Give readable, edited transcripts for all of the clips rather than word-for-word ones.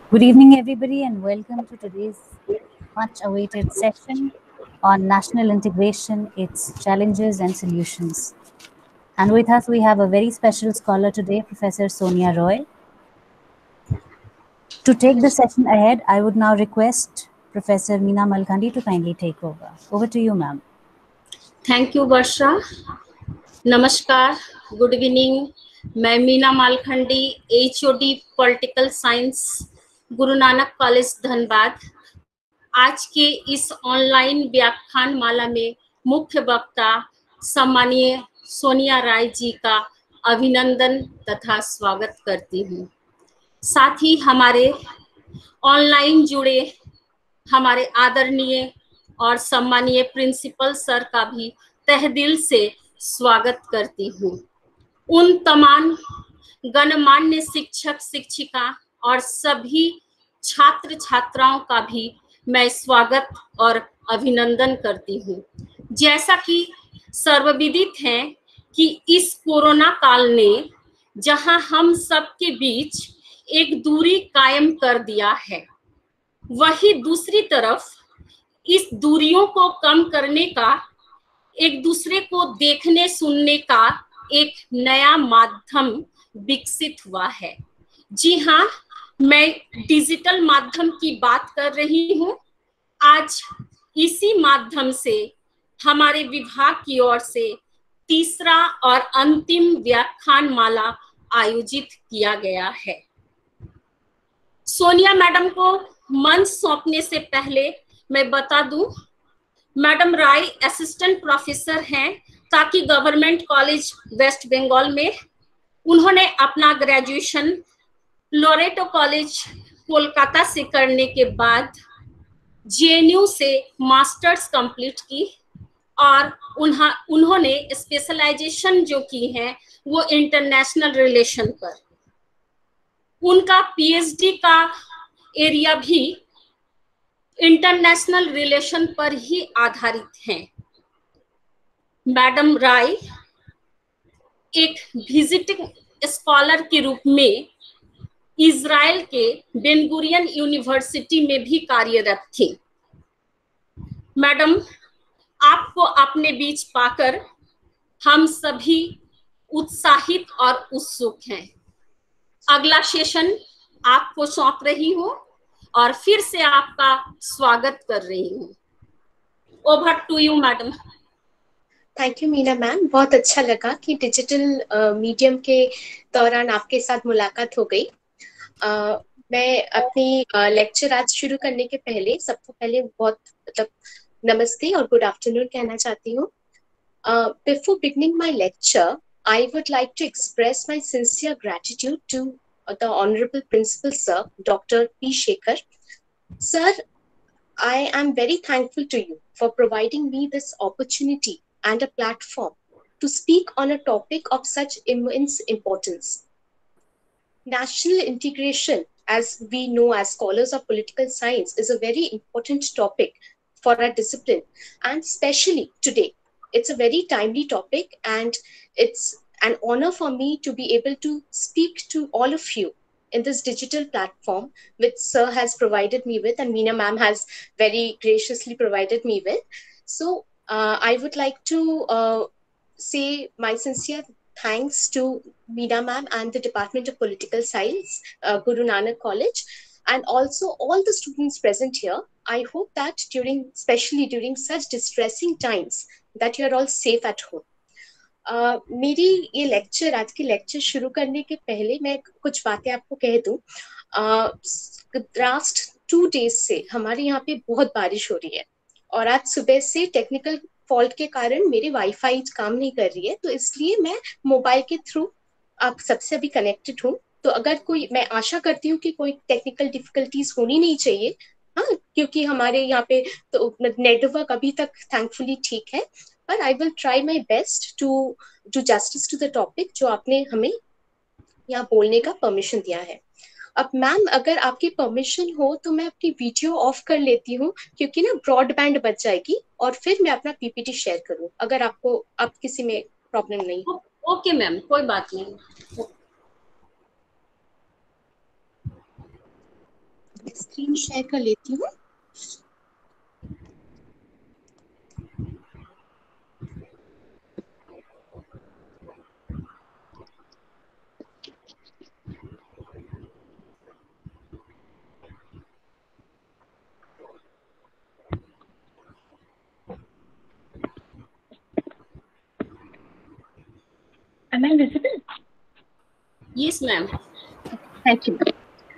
Good evening, everybody, and welcome to today's much awaited session on national integration, its challenges and solutions. And with us, we have a very special scholar today, Professor Sonia Roy. To take the session ahead, I would now request Professor Meena Malkhandi to kindly take over. Over to you, ma'am. Thank you Varsha. नमस्कार, good evening. मैं Meena Malkhandi, HOD political science, Guru Nanak college Dhanbad. आज के इस online व्याख्यान माला में मुख्य वक्ता सम्मानीय सोनिया राय जी का अभिनंदन तथा स्वागत करती हूँ। साथ ही हमारे ऑनलाइन जुड़े हमारे आदरणीय और सम्मानीय प्रिंसिपल सर का भी तहे दिल से स्वागत करती हूँ। उन तमाम गणमान्य शिक्षक शिक्षिका और सभी छात्र छात्राओं का भी मैं स्वागत और अभिनंदन करती हूँ। जैसा कि सर्वविदित है कि इस कोरोना काल ने जहां हम सबके बीच एक दूरी कायम कर दिया है, वही दूसरी तरफ इस दूरियों को कम करने का, एक दूसरे को देखने सुनने का एक नया माध्यम विकसित हुआ है। जी हाँ, मैं डिजिटल माध्यम की बात कर रही हूँ। आज इसी माध्यम से हमारे विभाग की ओर से तीसरा और अंतिम व्याख्यान माला आयोजित किया गया है। सोनिया मैडम को मंच सौंपने से पहले मैं बता दूं, मैडम राय असिस्टेंट प्रोफेसर हैं ताकि गवर्नमेंट कॉलेज वेस्ट बंगाल में। उन्होंने अपना ग्रेजुएशन लोरेटो कॉलेज कोलकाता से करने के बाद JNU से मास्टर्स कंप्लीट की और उन्होंने स्पेशलाइजेशन जो की है वो इंटरनेशनल रिलेशन पर। उनका PhD का एरिया भी इंटरनेशनल रिलेशन पर ही आधारित है। मैडम राय एक विजिटिंग स्कॉलर के रूप में इजराइल के बेन गुरियन यूनिवर्सिटी में भी कार्यरत थी। मैडम, आपको अपने बीच पाकर हम सभी उत्साहित और उत्सुक हैं। अगला सेशन आपको सौंप रही हूँ और फिर से आपका स्वागत कर रही हूँ। Over to you madam. Thank you Meena ma'am, बहुत अच्छा लगा कि डिजिटल मीडियम के दौरान आपके साथ मुलाकात हो गई। मैं अपनी लेक्चर आज शुरू करने के पहले सबसे पहले बहुत नमस्ते और गुड आफ्टरनून कहना चाहती हूँ। Before beginning my lecture, I would like to express my sincere gratitude to the Honorable Principal Sir, Dr. P. Shekhar. Sir, I am very thankful to you for providing me this opportunity and a platform to speak on a topic of such immense importance. National integration, as we know as scholars of political science, is a very important topic for our discipline, and especially today. It's a very timely topic, and it's an honor for me to be able to speak to all of you in this digital platform which Sir has provided me with and Meena ma'am has very graciously provided me with. So I would like to say my sincere thanks to Meena ma'am and the Department of Political Science, Guru Nanak College, and also all the students present here. I hope that especially during such distressing times, that you are all safe at home. मेरी ये lecture, आज की lecture शुरू करने के पहले मैं कुछ बातें आपको कह दूं। लास्ट 2 डेज से हमारे यहाँ पे बहुत बारिश हो रही है और आज सुबह से टेक्निकल फॉल्ट के कारण मेरे वाईफाई काम नहीं कर रही है, तो इसलिए मैं मोबाइल के थ्रू आप सबसे अभी कनेक्टेड हूँ। तो अगर कोई, मैं आशा करती हूँ कि कोई टेक्निकल डिफिकल्टीज होनी नहीं चाहिए, हाँ, क्योंकि हमारे यहाँ पे तो नेटवर्क अभी तक थैंकफुली ठीक है। पर I will try my best to do justice to the topic जो आपने हमें यहाँ बोलने का परमिशन दिया है। अब मैम, अगर आपकी परमिशन हो तो मैं अपनी वीडियो ऑफ कर लेती हूँ, क्योंकि ना ब्रॉडबैंड बच जाएगी और फिर मैं अपना PPT शेयर करूँ, अगर आप किसी में प्रॉब्लम नहीं हो। ओके मैम, कोई बात नहीं। स्क्रीन शेयर कर लेती हूँ। Am I visible? Yes, ma'am. Thank you.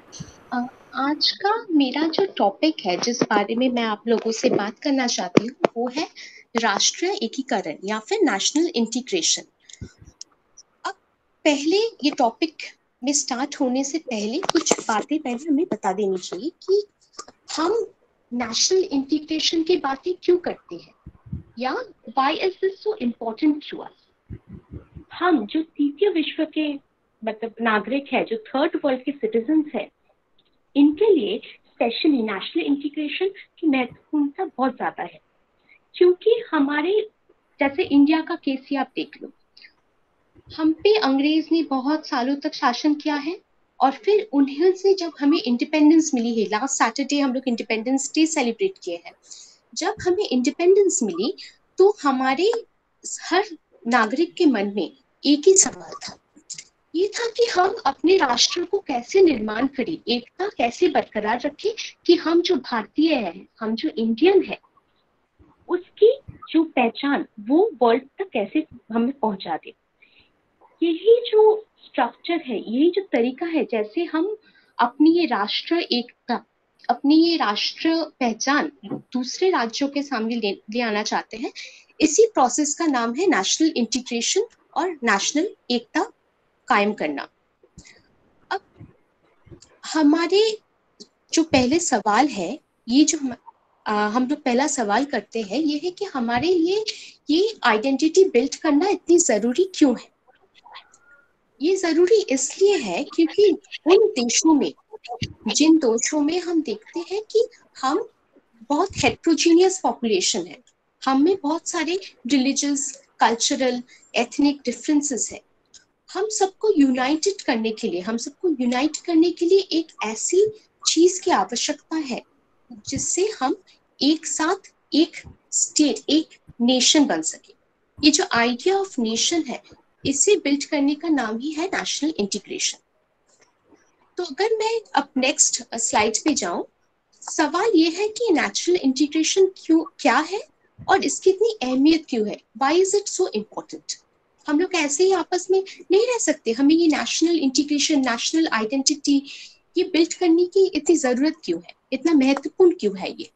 आज का मेरा जो टॉपिक है, जिस बारे में मैं आप लोगों से बात करना चाहती हूँ, वो है राष्ट्रीय एकीकरण या फिर नेशनल इंटीग्रेशन। अब पहले ये टॉपिक में स्टार्ट होने से पहले कुछ बातें पहले हमें बता देनी चाहिए कि हम नेशनल इंटीग्रेशन की बातें क्यों करते हैं, या why is this so important to us. हम जो तृतीय विश्व के मतलब नागरिक है, जो थर्ड वर्ल्ड के सिटीजन्स है, इनके लिए स्पेशली नेशनल इंटीग्रेशन की महत्वपूर्णता बहुत ज्यादा है। क्योंकि हमारे जैसे इंडिया का केस ही आप देख लो, हम पे अंग्रेज ने बहुत सालों तक शासन किया है, और फिर उन्हीं से जब हमें इंडिपेंडेंस मिली है, लास्ट सैटरडे हम लोग इंडिपेंडेंस डे सेलिब्रेट किए हैं, जब हमें इंडिपेंडेंस मिली तो हमारे हर नागरिक के मन में एक ही सवाल था, ये था कि हम अपने राष्ट्र को कैसे निर्माण करें, एकता कैसे बरकरार रखें, कि हम जो भारतीय हैं, हम जो इंडियन है, उसकी जो पहचान वो वर्ल्ड तक कैसे हमें पहुंचा दे। यही जो स्ट्रक्चर है, यही जो तरीका है जैसे हम अपनी ये राष्ट्र एकता, अपनी ये राष्ट्र पहचान दूसरे राज्यों के सामने ले आना चाहते हैं, इसी प्रोसेस का नाम है नेशनल इंटीग्रेशन और नेशनल एकता कायम करना। अब हमारे जो पहले सवाल है, ये जो हम लोग पहला सवाल करते हैं, ये है कि हमारे लिए ये आइडेंटिटी बिल्ड करना इतनी जरूरी क्यों है। ये जरूरी इसलिए है क्योंकि उन देशों में, जिन देशों में हम देखते हैं कि हम बहुत हेट्रोजीनियस पॉपुलेशन है, हम में बहुत सारे रिलीजियस, कल्चरल, एथनिक डिफरेंसेस है, हम सबको यूनाइटेड करने के लिए, हम सबको यूनाइट करने के लिए एक ऐसी चीज की आवश्यकता है जिससे हम एक साथ एक स्टेट, एक नेशन बन सके। ये जो आइडिया ऑफ नेशन है, इसे बिल्ड करने का नाम ही है नेशनल इंटीग्रेशन। तो अगर मैं अब नेक्स्ट स्लाइड पे जाऊं, सवाल ये है कि नेशनल इंटीग्रेशन क्यों, क्या है और इसकी इतनी अहमियत क्यों है, why is it so important. हम लोग ऐसे ही आपस में नहीं रह सकते, हमें ये नेशनल इंटीग्रेशन, नेशनल आइडेंटिटी ये बिल्ड करने की इतनी जरूरत क्यों है, इतना महत्वपूर्ण क्यों है ये।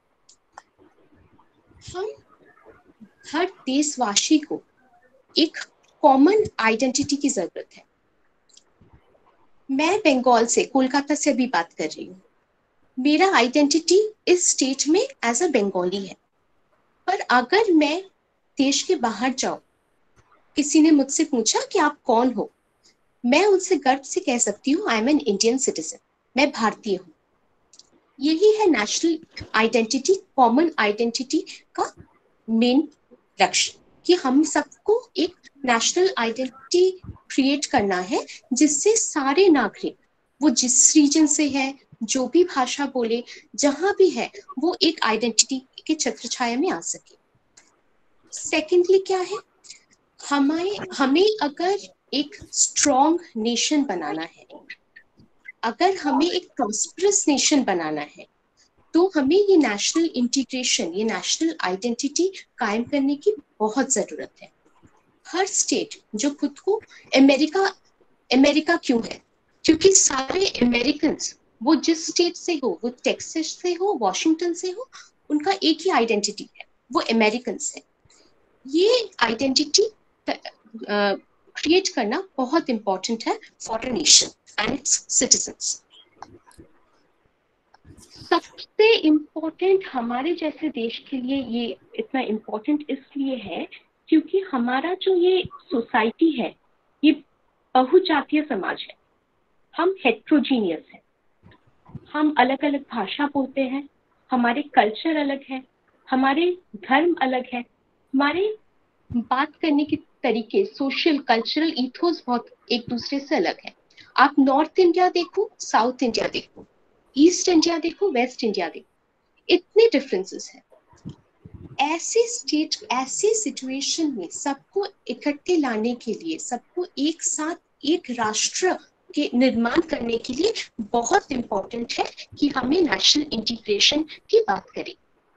हम हर देशवासी को एक कॉमन आइडेंटिटी की जरूरत है। मैं बंगाल से, कोलकाता से अभी बात कर रही हूँ, मेरा आइडेंटिटी इस स्टेट में एज अ बंगाली है, पर अगर मैं देश के बाहर जाऊं, किसी ने मुझसे पूछा कि आप कौन हो, मैं उनसे गर्व से कह सकती हूँ I am an Indian citizen, मैं भारतीय हूँ। यही है नेशनल आइडेंटिटी, कॉमन आइडेंटिटी का मेन लक्ष्य, कि हम सबको एक नेशनल आइडेंटिटी क्रिएट करना है जिससे सारे नागरिक, वो जिस रीजन से है, जो भी भाषा बोले, जहां भी है, वो एक आइडेंटिटी के छत्रछाया में आ सके। सेकेंडली क्या है, हमें अगर एक स्ट्रॉन्ग नेशन बनाना है, अगर हमें एक प्रॉस्परस नेशन बनाना है, तो हमें ये नेशनल इंटीग्रेशन, ये नेशनल आइडेंटिटी कायम करने की बहुत जरूरत है। हर स्टेट जो खुद को अमेरिका क्यों है, क्योंकि सारे अमेरिकन, वो जिस स्टेट से हो, वो टेक्सास से हो, वॉशिंगटन से हो, उनका एक ही आइडेंटिटी है, वो अमेरिकन है। ये आइडेंटिटी क्रिएट करना बहुत इंपॉर्टेंट है for a nation and its citizens. सबसे इम्पोर्टेंट हमारे जैसे देश के लिए ये इतना इम्पोर्टेंट इसलिए है क्योंकि हमारा जो ये सोसाइटी है, ये बहुजातीय समाज है, हम हेट्रोजीनियस है, हम अलग अलग भाषा बोलते हैं, हमारे कल्चर अलग है, हमारे धर्म अलग है, हमारे बात करने के तरीके, सोशल कल्चरल इथोस बहुत एक दूसरे से अलग है। आप नॉर्थ इंडिया देखो, साउथ इंडिया देखो, ईस्ट इंडिया देखो, वेस्ट इंडिया देखो, इतने डिफरेंसेस हैं। ऐसे स्टेट, ऐसे सिचुएशन में सबको इकट्ठे लाने के लिए, सबको एक साथ एक राष्ट्र के निर्माण करने के लिए बहुत इंपॉर्टेंट है कि हमें नेशनल इंटीग्रेशन की बात करें।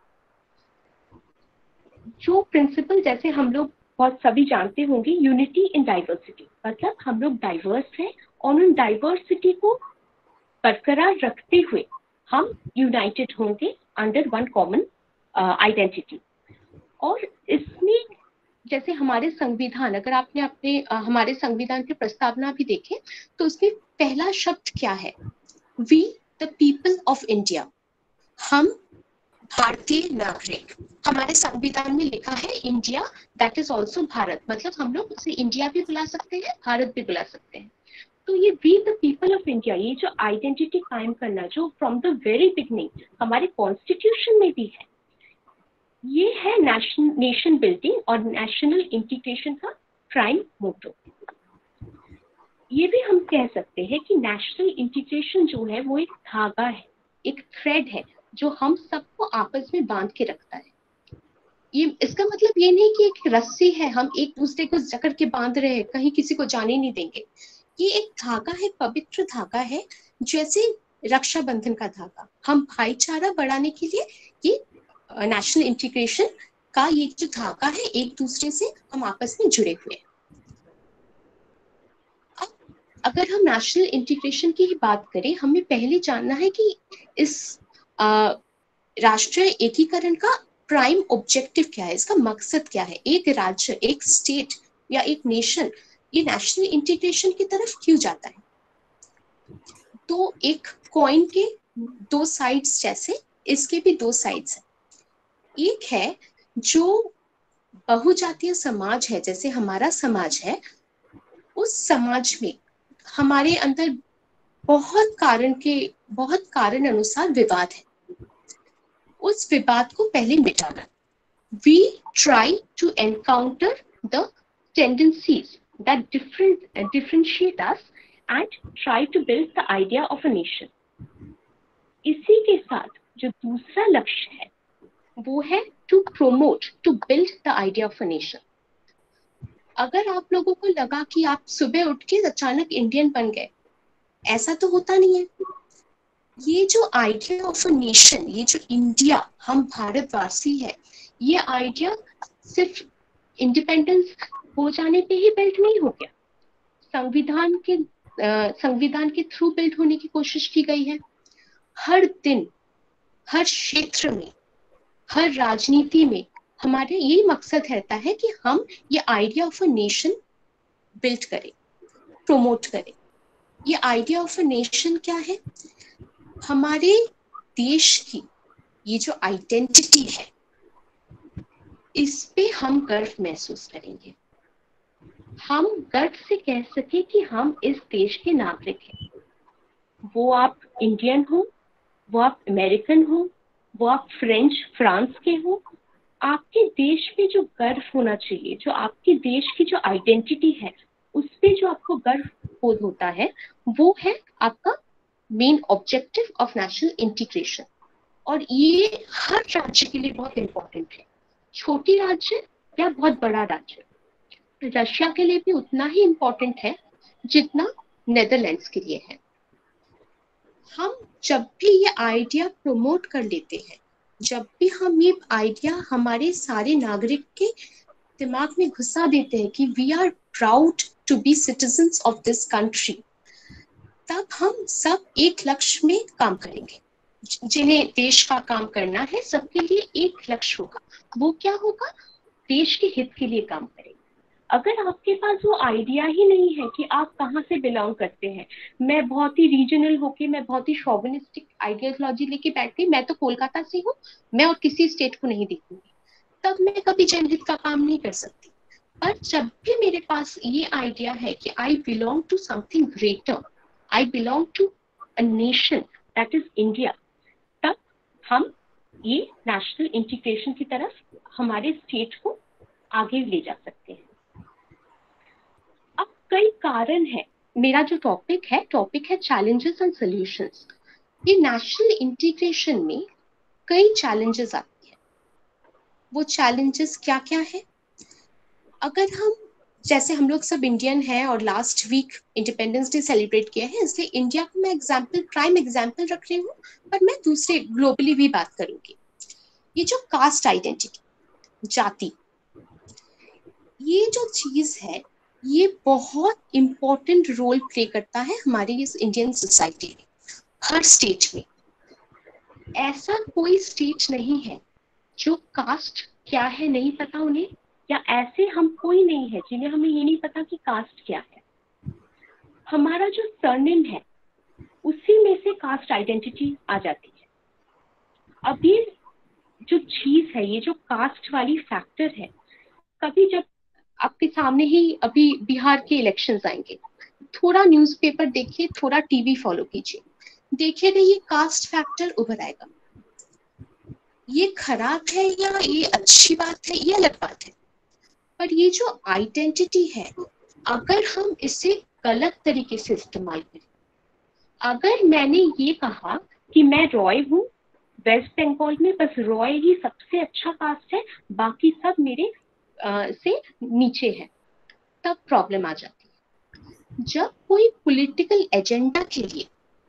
जो प्रिंसिपल, जैसे हम लोग बहुत सभी जानते होंगे, यूनिटी इन डाइवर्सिटी, मतलब हम लोग डाइवर्स हैं और उन डाइवर्सिटी को बरकरार रखते हुए हम यूनाइटेड होंगे अंडर वन कॉमन आइडेंटिटी। और इसमें जैसे हमारे संविधान, अगर आपने अपने हमारे संविधान की प्रस्तावना भी देखे तो उसमें पहला शब्द क्या है? We the people of India, हम भारतीय नागरिक। हमारे संविधान में लिखा है India, that is also Bharat, मतलब हम लोग उसे इंडिया भी बुला सकते हैं, भारत भी बुला सकते हैं। तो ये we the people of India, ये जो आइडेंटिटी कायम करना, जो फ्रॉम द वेरी बिगनिंग हमारे कॉन्स्टिट्यूशन में भी है, ये है नेशन बिल्डिंग और नेशनल इंटीग्रेशन का प्राइम मोटो। ये भी हम कह सकते हैं कि नेशनल इंटीग्रेशन जो है वो एक धागा है, एक थ्रेड है जो हम सबको आपस में बांध के रखता है। ये इसका मतलब ये नहीं कि एक रस्सी है, हम एक दूसरे को जकड़ के बांध रहे हैं, कहीं किसी को जाने नहीं देंगे। ये एक धागा है, पवित्र धागा है, जैसे रक्षाबंधन का धागा। हम भाईचारा बढ़ाने के लिए ये नेशनल इंटीग्रेशन का ये जो धागा है, एक दूसरे से हम आपस में जुड़े हुए हैं। अब अगर हम नेशनल इंटीग्रेशन की ही बात करें, हमें पहले जानना है कि इस राष्ट्रीय एकीकरण का प्राइम ऑब्जेक्टिव क्या है, इसका मकसद क्या है। एक राज्य, एक स्टेट या एक नेशन ये नेशनल इंटीग्रेशन की तरफ क्यों जाता है? तो एक कॉइन के दो साइड्स जैसे इसके भी दो साइड्स हैं। एक है जो बहुजातीय समाज है, जैसे हमारा समाज है, उस समाज में हमारे अंदर बहुत कारण अनुसार विवाद है। उस विवाद को पहले मिटाना। We try to encounter the tendencies that differentiate us and try to build the idea of a nation. इसी के साथ जो दूसरा लक्ष्य है वो है to promote, to build the idea of a nation. अगर आप लोगों को लगा कि आप सुबह उठ के अचानक इंडियन बन गए, ऐसा तो होता नहीं है। ये जो आइडिया ऑफ अ नेशन, ये जो इंडिया, हम भारतवासी है, ये आइडिया सिर्फ इंडिपेंडेंस हो जाने पे ही बिल्ड नहीं हो गया। संविधान के थ्रू बिल्ड होने की कोशिश की गई है। हर दिन, हर क्षेत्र में, हर राजनीति में हमारे यही मकसद रहता है कि हम ये idea of a nation build करें, प्रमोट करें। ये आइडिया ऑफ अ नेशन क्या है? हमारे देश की ये जो आइडेंटिटी है, इस पे हम गर्व महसूस करेंगे। हम गर्व से कह सके कि हम इस देश के नागरिक हैं। वो आप इंडियन हो, वो आप अमेरिकन हो, वो आप फ्रांस के हो, आपके देश पे जो गर्व होना चाहिए, जो आपके देश की जो आइडेंटिटी है, उस पे जो आपको गर्व बोध होता है, वो है आपका main objective of national integration. और ये हर राज्य के लिए बहुत इंपॉर्टेंट है, छोटी राज्य या बहुत बड़ा राज्य। रशिया के लिए भी उतना ही इंपॉर्टेंट है जितना नेदरलैंड्स के लिए है। हम जब भी ये आइडिया प्रमोट कर लेते हैं, जब भी हम ये आइडिया हमारे सारे नागरिक के दिमाग में घुसा देते हैं कि we are proud to be citizens of this country, तब हम सब एक लक्ष्य में काम करेंगे। जिन्हें देश का काम करना है, सबके लिए एक लक्ष्य होगा। वो क्या होगा? देश के हित के लिए काम करेंगे। अगर आपके पास वो आइडिया ही नहीं है कि आप कहाँ से बिलोंग करते हैं, मैं बहुत ही रीजनल होके, मैं बहुत ही शोविनिस्टिक आइडियोलॉजी लेके बैठ गई, मैं तो कोलकाता से हूँ, मैं और किसी स्टेट को नहीं देखूंगी, तब मैं कभी जनहित का काम नहीं कर सकती। पर जब भी मेरे पास ये आइडिया है कि I belong to something greater, I belong to a nation that is India, तब हम ये नेशनल इंटीग्रेशन की तरफ हमारे स्टेट को आगे ले जा सकते हैं। अब कई कारण है। मेरा जो टॉपिक है चैलेंजेस एंड सॉल्यूशंस। ये नेशनल इंटीग्रेशन में कई चैलेंजेस आती है। वो चैलेंजेस क्या क्या है? अगर हम, जैसे हम लोग सब इंडियन हैं और last week Independence Day celebrate किया है, इसलिए इंडिया को मैं प्राइम एग्जाम्पल रख रही हूँ, पर मैं दूसरे ग्लोबली भी बात करूंगी। ये जो कास्ट आइडेंटिटी, जाति, ये जो चीज है, ये बहुत इंपॉर्टेंट रोल प्ले करता है हमारी इस इंडियन सोसाइटी में, हर स्टेट में। ऐसा कोई स्टेट नहीं है जो कास्ट क्या है नहीं पता उन्हें, या ऐसे हम कोई नहीं है जिन्हें हमें ये नहीं पता कि कास्ट क्या है। हमारा जो सरनेम है उसी में से कास्ट आइडेंटिटी आ जाती है। अब ये जो चीज है, ये जो कास्ट वाली फैक्टर है, कभी जब आपके सामने ही अभी बिहार के इलेक्शंस आएंगे, थोड़ा न्यूज़पेपर देखिए, थोड़ा टीवी फॉलो कीजिए, देखिएगा ये कास्ट फैक्टर उभर आएगा। ये खराब है या ये अच्छी बात है, ये अलग बात है, पर ये जो आइडेंटिटी है, अगर हम इसे गलत तरीके से इस्तेमाल करें, अगर मैंने ये कहा कि मैं रॉय हूँ, वेस्ट बंगाल में बस रॉय ही सबसे अच्छा कास्ट है, बाकी सब मेरे से नीचे है, तब प्रॉब्लम आ जाती है। जब कोई पॉलिटिकल एजेंडा के लिए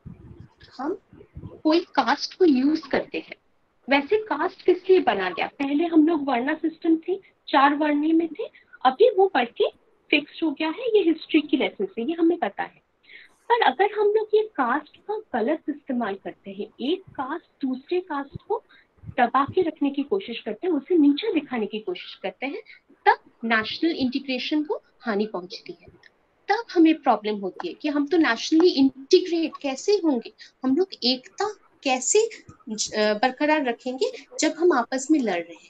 हम कोई कास्ट को यूज करते हैं, वैसे कास्ट किस लिए बना गया? पहले हम लोग वर्णा सिस्टम थे, 4 वर्णी में थे, अभी वो बढ़ के फिक्स हो गया है, ये हिस्ट्री की लेसन से, ये हमें पता है। पर अगर हम लोग ये कास्ट का गलत इस्तेमाल करते हैं, एक कास्ट दूसरे कास्ट को दबा के रखने की कोशिश करते हैं, उसे नीचे दिखाने की कोशिश करते हैं, तब नेशनल इंटीग्रेशन को हानि पहुंचती है। तब हमें प्रॉब्लम होती है कि हम तो नेशनली इंटीग्रेट कैसे होंगे, हम लोग एकता कैसे बरकरार रखेंगे जब हम आपस में लड़ रहे हैं।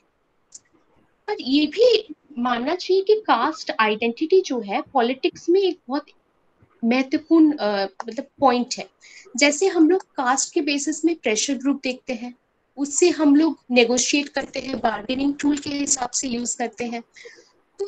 पर ये भी मानना चाहिए कि कास्ट आइडेंटिटी जो है पॉलिटिक्स में एक बहुत महत्वपूर्ण मतलब पॉइंट है। जैसे हम लोग कास्ट के बेसिस में प्रेशर ग्रुप देखते हैं, उससे हम लोग नेगोशिएट करते हैं, बार्गेनिंग टूल के हिसाब से यूज करते हैं। तो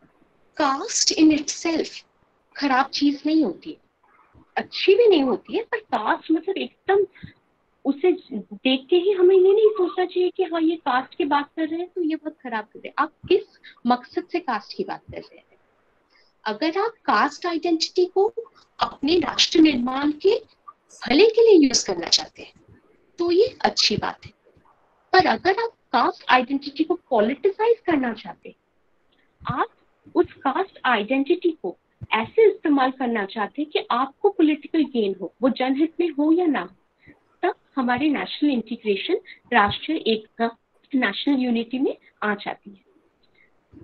कास्ट इन इटसेल्फ खराब चीज नहीं होती है, अच्छी भी नहीं होती है, पर कास्ट मतलब एकदम उसे देख के ही हमें ये नहीं सोचना चाहिए कि हाँ ये कास्ट की बात कर रहे हैं तो ये बहुत खराब कर रहे हैं। आप किस मकसद से कास्ट की बात कर रहे हैं? अगर आप कास्ट आइडेंटिटी को अपने राष्ट्र निर्माण के भले के लिए यूज करना चाहते हैं तो ये अच्छी बात है, पर अगर आप कास्ट आइडेंटिटी को पॉलिटिसाइज करना चाहते हैं, आप उस कास्ट आइडेंटिटी को ऐसे इस्तेमाल करना चाहते हैं कि आपको पॉलिटिकल गेन हो, वो जनहित में हो या ना, तब हमारे नेशनल इंटीग्रेशन, राष्ट्रीय एकता, नेशनल यूनिटी में आ जाती है।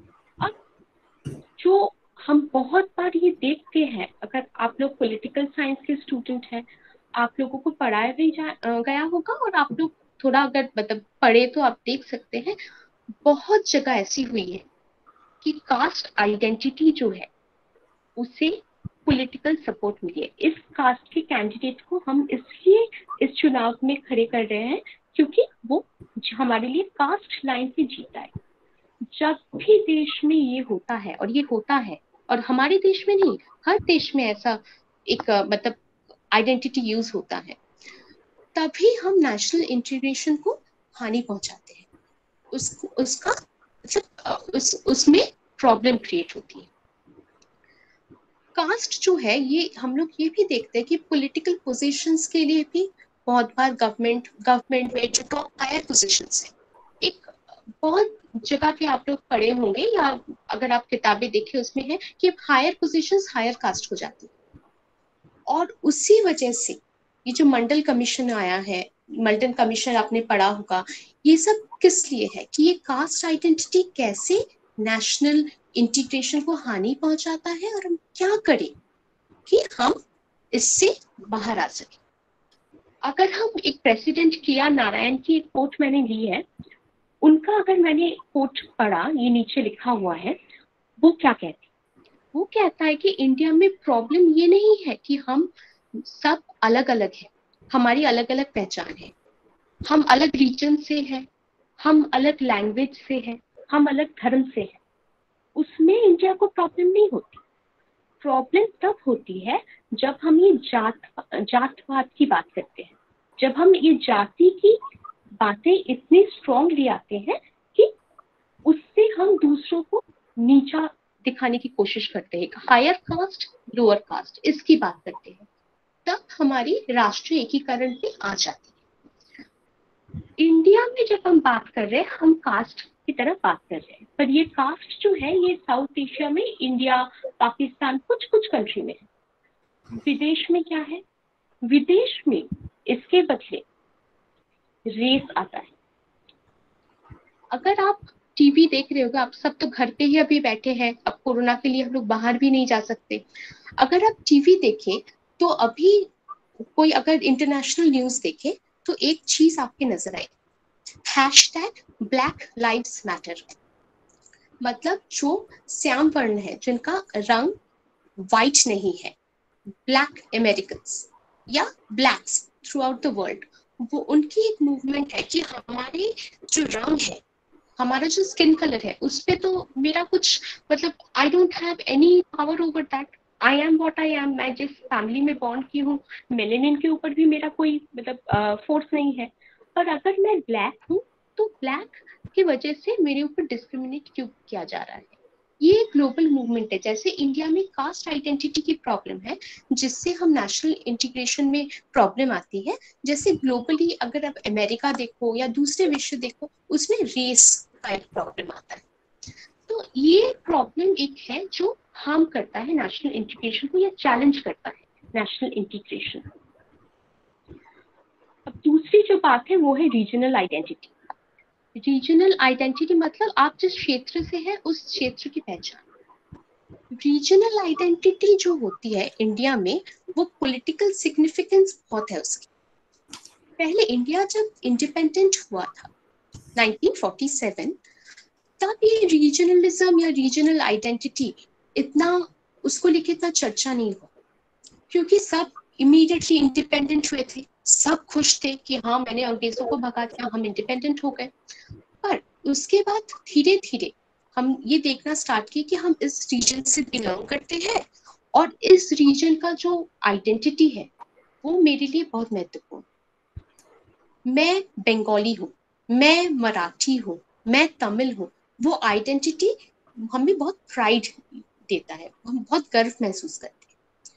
अब जो हम बहुत बार ये देखते हैं, अगर आप लोग पॉलिटिकल साइंस के स्टूडेंट हैं, आप लोगों को पढ़ाया भी गया होगा, और आप लोग थोड़ा अगर मतलब पढ़े तो आप देख सकते हैं, बहुत जगह ऐसी हुई है कि कास्ट आइडेंटिटी जो है उसे पॉलिटिकल सपोर्ट मिली है। इस कास्ट के कैंडिडेट को हम इसलिए इस चुनाव में खड़े कर रहे हैं क्योंकि वो हमारे लिए कास्ट लाइन से जीता है। जब भी देश में ये होता है, और ये होता है, और हमारे देश में नहीं, हर देश में ऐसा एक मतलब आइडेंटिटी यूज होता है, तभी हम नेशनल इंटीग्रेशन को हानि पहुंचाते हैं, उसका उसमें प्रॉब्लम क्रिएट होती है। कास्ट जो है, ये हम लोग ये भी देखते हैं कि पॉलिटिकल पोजीशंस के लिए भी बहुत बार गवर्नमेंट में जो टॉप हायर पोजीशंस है, एक बहुत जगह पे आप लोग पढ़े होंगे या अगर आप किताबें देखें उसमें है कि हायर पोजीशंस हायर कास्ट हो जाती है। और उसी वजह से ये जो मंडल कमीशन आया है, मंडल कमीशन आपने पढ़ा होगा, ये सब किस लिए है कि ये कास्ट आइडेंटिटी कैसे नेशनल इंटीग्रेशन को हानि पहुंचाता है, और हम क्या करें कि हम इससे बाहर आ सके। अगर हम एक प्रेसिडेंट के.आर. नारायण की एक कोट मैंने ली है, उनका अगर मैंने कोट पढ़ा, ये नीचे लिखा हुआ है, वो क्या कहते हैं? वो कहता है कि इंडिया में प्रॉब्लम ये नहीं है कि हम सब अलग अलग हैं, हमारी अलग अलग पहचान है, हम अलग रीजन से हैं, हम अलग लैंग्वेज से हैं, हम अलग धर्म से हैं, उसमें इंडिया को प्रॉब्लम नहीं होती। प्रॉब्लम तब होती है जब हम ये जातवाद की बात करते हैं, जब हम ये जाति की बातें इतनी स्ट्रॉन्गली आते हैं कि उससे हम दूसरों को नीचा दिखाने की कोशिश करते हैं, हायर कास्ट लोअर कास्ट इसकी बात करते हैं, तब हमारी राष्ट्रीय एकीकरण पे आ जाती है। इंडिया में जब हम बात कर रहे हैं, हम कास्ट की तरफ बात कर रहे हैं, पर ये कास्ट जो है ये साउथ एशिया में, इंडिया, पाकिस्तान, कुछ कुछ कंट्री में है। विदेश में क्या है? विदेश में इसके बदले रेस आता है। अगर आप टीवी देख रहे होगे, आप सब तो घर पे ही अभी बैठे हैं, अब कोरोना के लिए हम लोग बाहर भी नहीं जा सकते। अगर आप टीवी देखें तो अभी कोई अगर इंटरनेशनल न्यूज देखे तो एक चीज आपके नजर आए, #Black Lives Matter। मतलब जो श्याम वर्ण है, जिनका रंग व्हाइट नहीं है, ब्लैक अमेरिकन्स या blacks throughout the world, वो उनकी एक मूवमेंट है कि हमारे जो रंग है, हमारा जो स्किन कलर है, उस पे तो मेरा कुछ मतलब I don't have any power over that. I am what I am. मैं जिस फैमिली में बॉर्न की हूँ, मेलेनिन के ऊपर भी मेरा कोई मतलब फोर्स नहीं है। पर अगर मैं ब्लैक हूँ तो ब्लैक की वजह से मेरे ऊपर डिस्क्रिमिनेट क्यों किया जा रहा है? ये ग्लोबल मूवमेंट है। जैसे इंडिया में कास्ट आइडेंटिटी की प्रॉब्लम है, जिससे हम नेशनल इंटीग्रेशन में प्रॉब्लम आती है, जैसे ग्लोबली अगर आप अमेरिका देखो या दूसरे विश्व देखो, उसमें रेस का एक प्रॉब्लम आता है। तो ये प्रॉब्लम एक है जो हार्म करता है नेशनल इंटीग्रेशन को या चैलेंज करता है नेशनल इंटीग्रेशन। अब दूसरी जो बात है वो है रीजनल आइडेंटिटी। रीजनल आइडेंटिटी मतलब आप जिस क्षेत्र से है उस क्षेत्र की पहचान। रीजनल आइडेंटिटी जो होती है इंडिया में, वो पॉलिटिकल सिग्निफिकेंस बहुत है उसकी। पहले इंडिया जब इंडिपेंडेंट हुआ था 1947, तब ये रीजनलिज्म या रीजनल आइडेंटिटी इतना उसको लेके इतना चर्चा नहीं हुआ, क्योंकि सब इमीडिएटली इंडिपेंडेंट हुए थे, सब खुश थे कि हाँ मैंने अंग्रेजों को भगा दिया, हम इंडिपेंडेंट हो गए। पर उसके बाद धीरे धीरे हम ये देखना स्टार्ट किए कि हम इस रीजन से बिलोंग करते हैं और इस रीजन का जो आइडेंटिटी है वो मेरे लिए बहुत महत्वपूर्ण। मैं बंगाली हूँ, मैं मराठी हूँ, मैं तमिल हूँ, वो आइडेंटिटी हमें बहुत प्राइड देता है, हम बहुत गर्व महसूस करते हैं।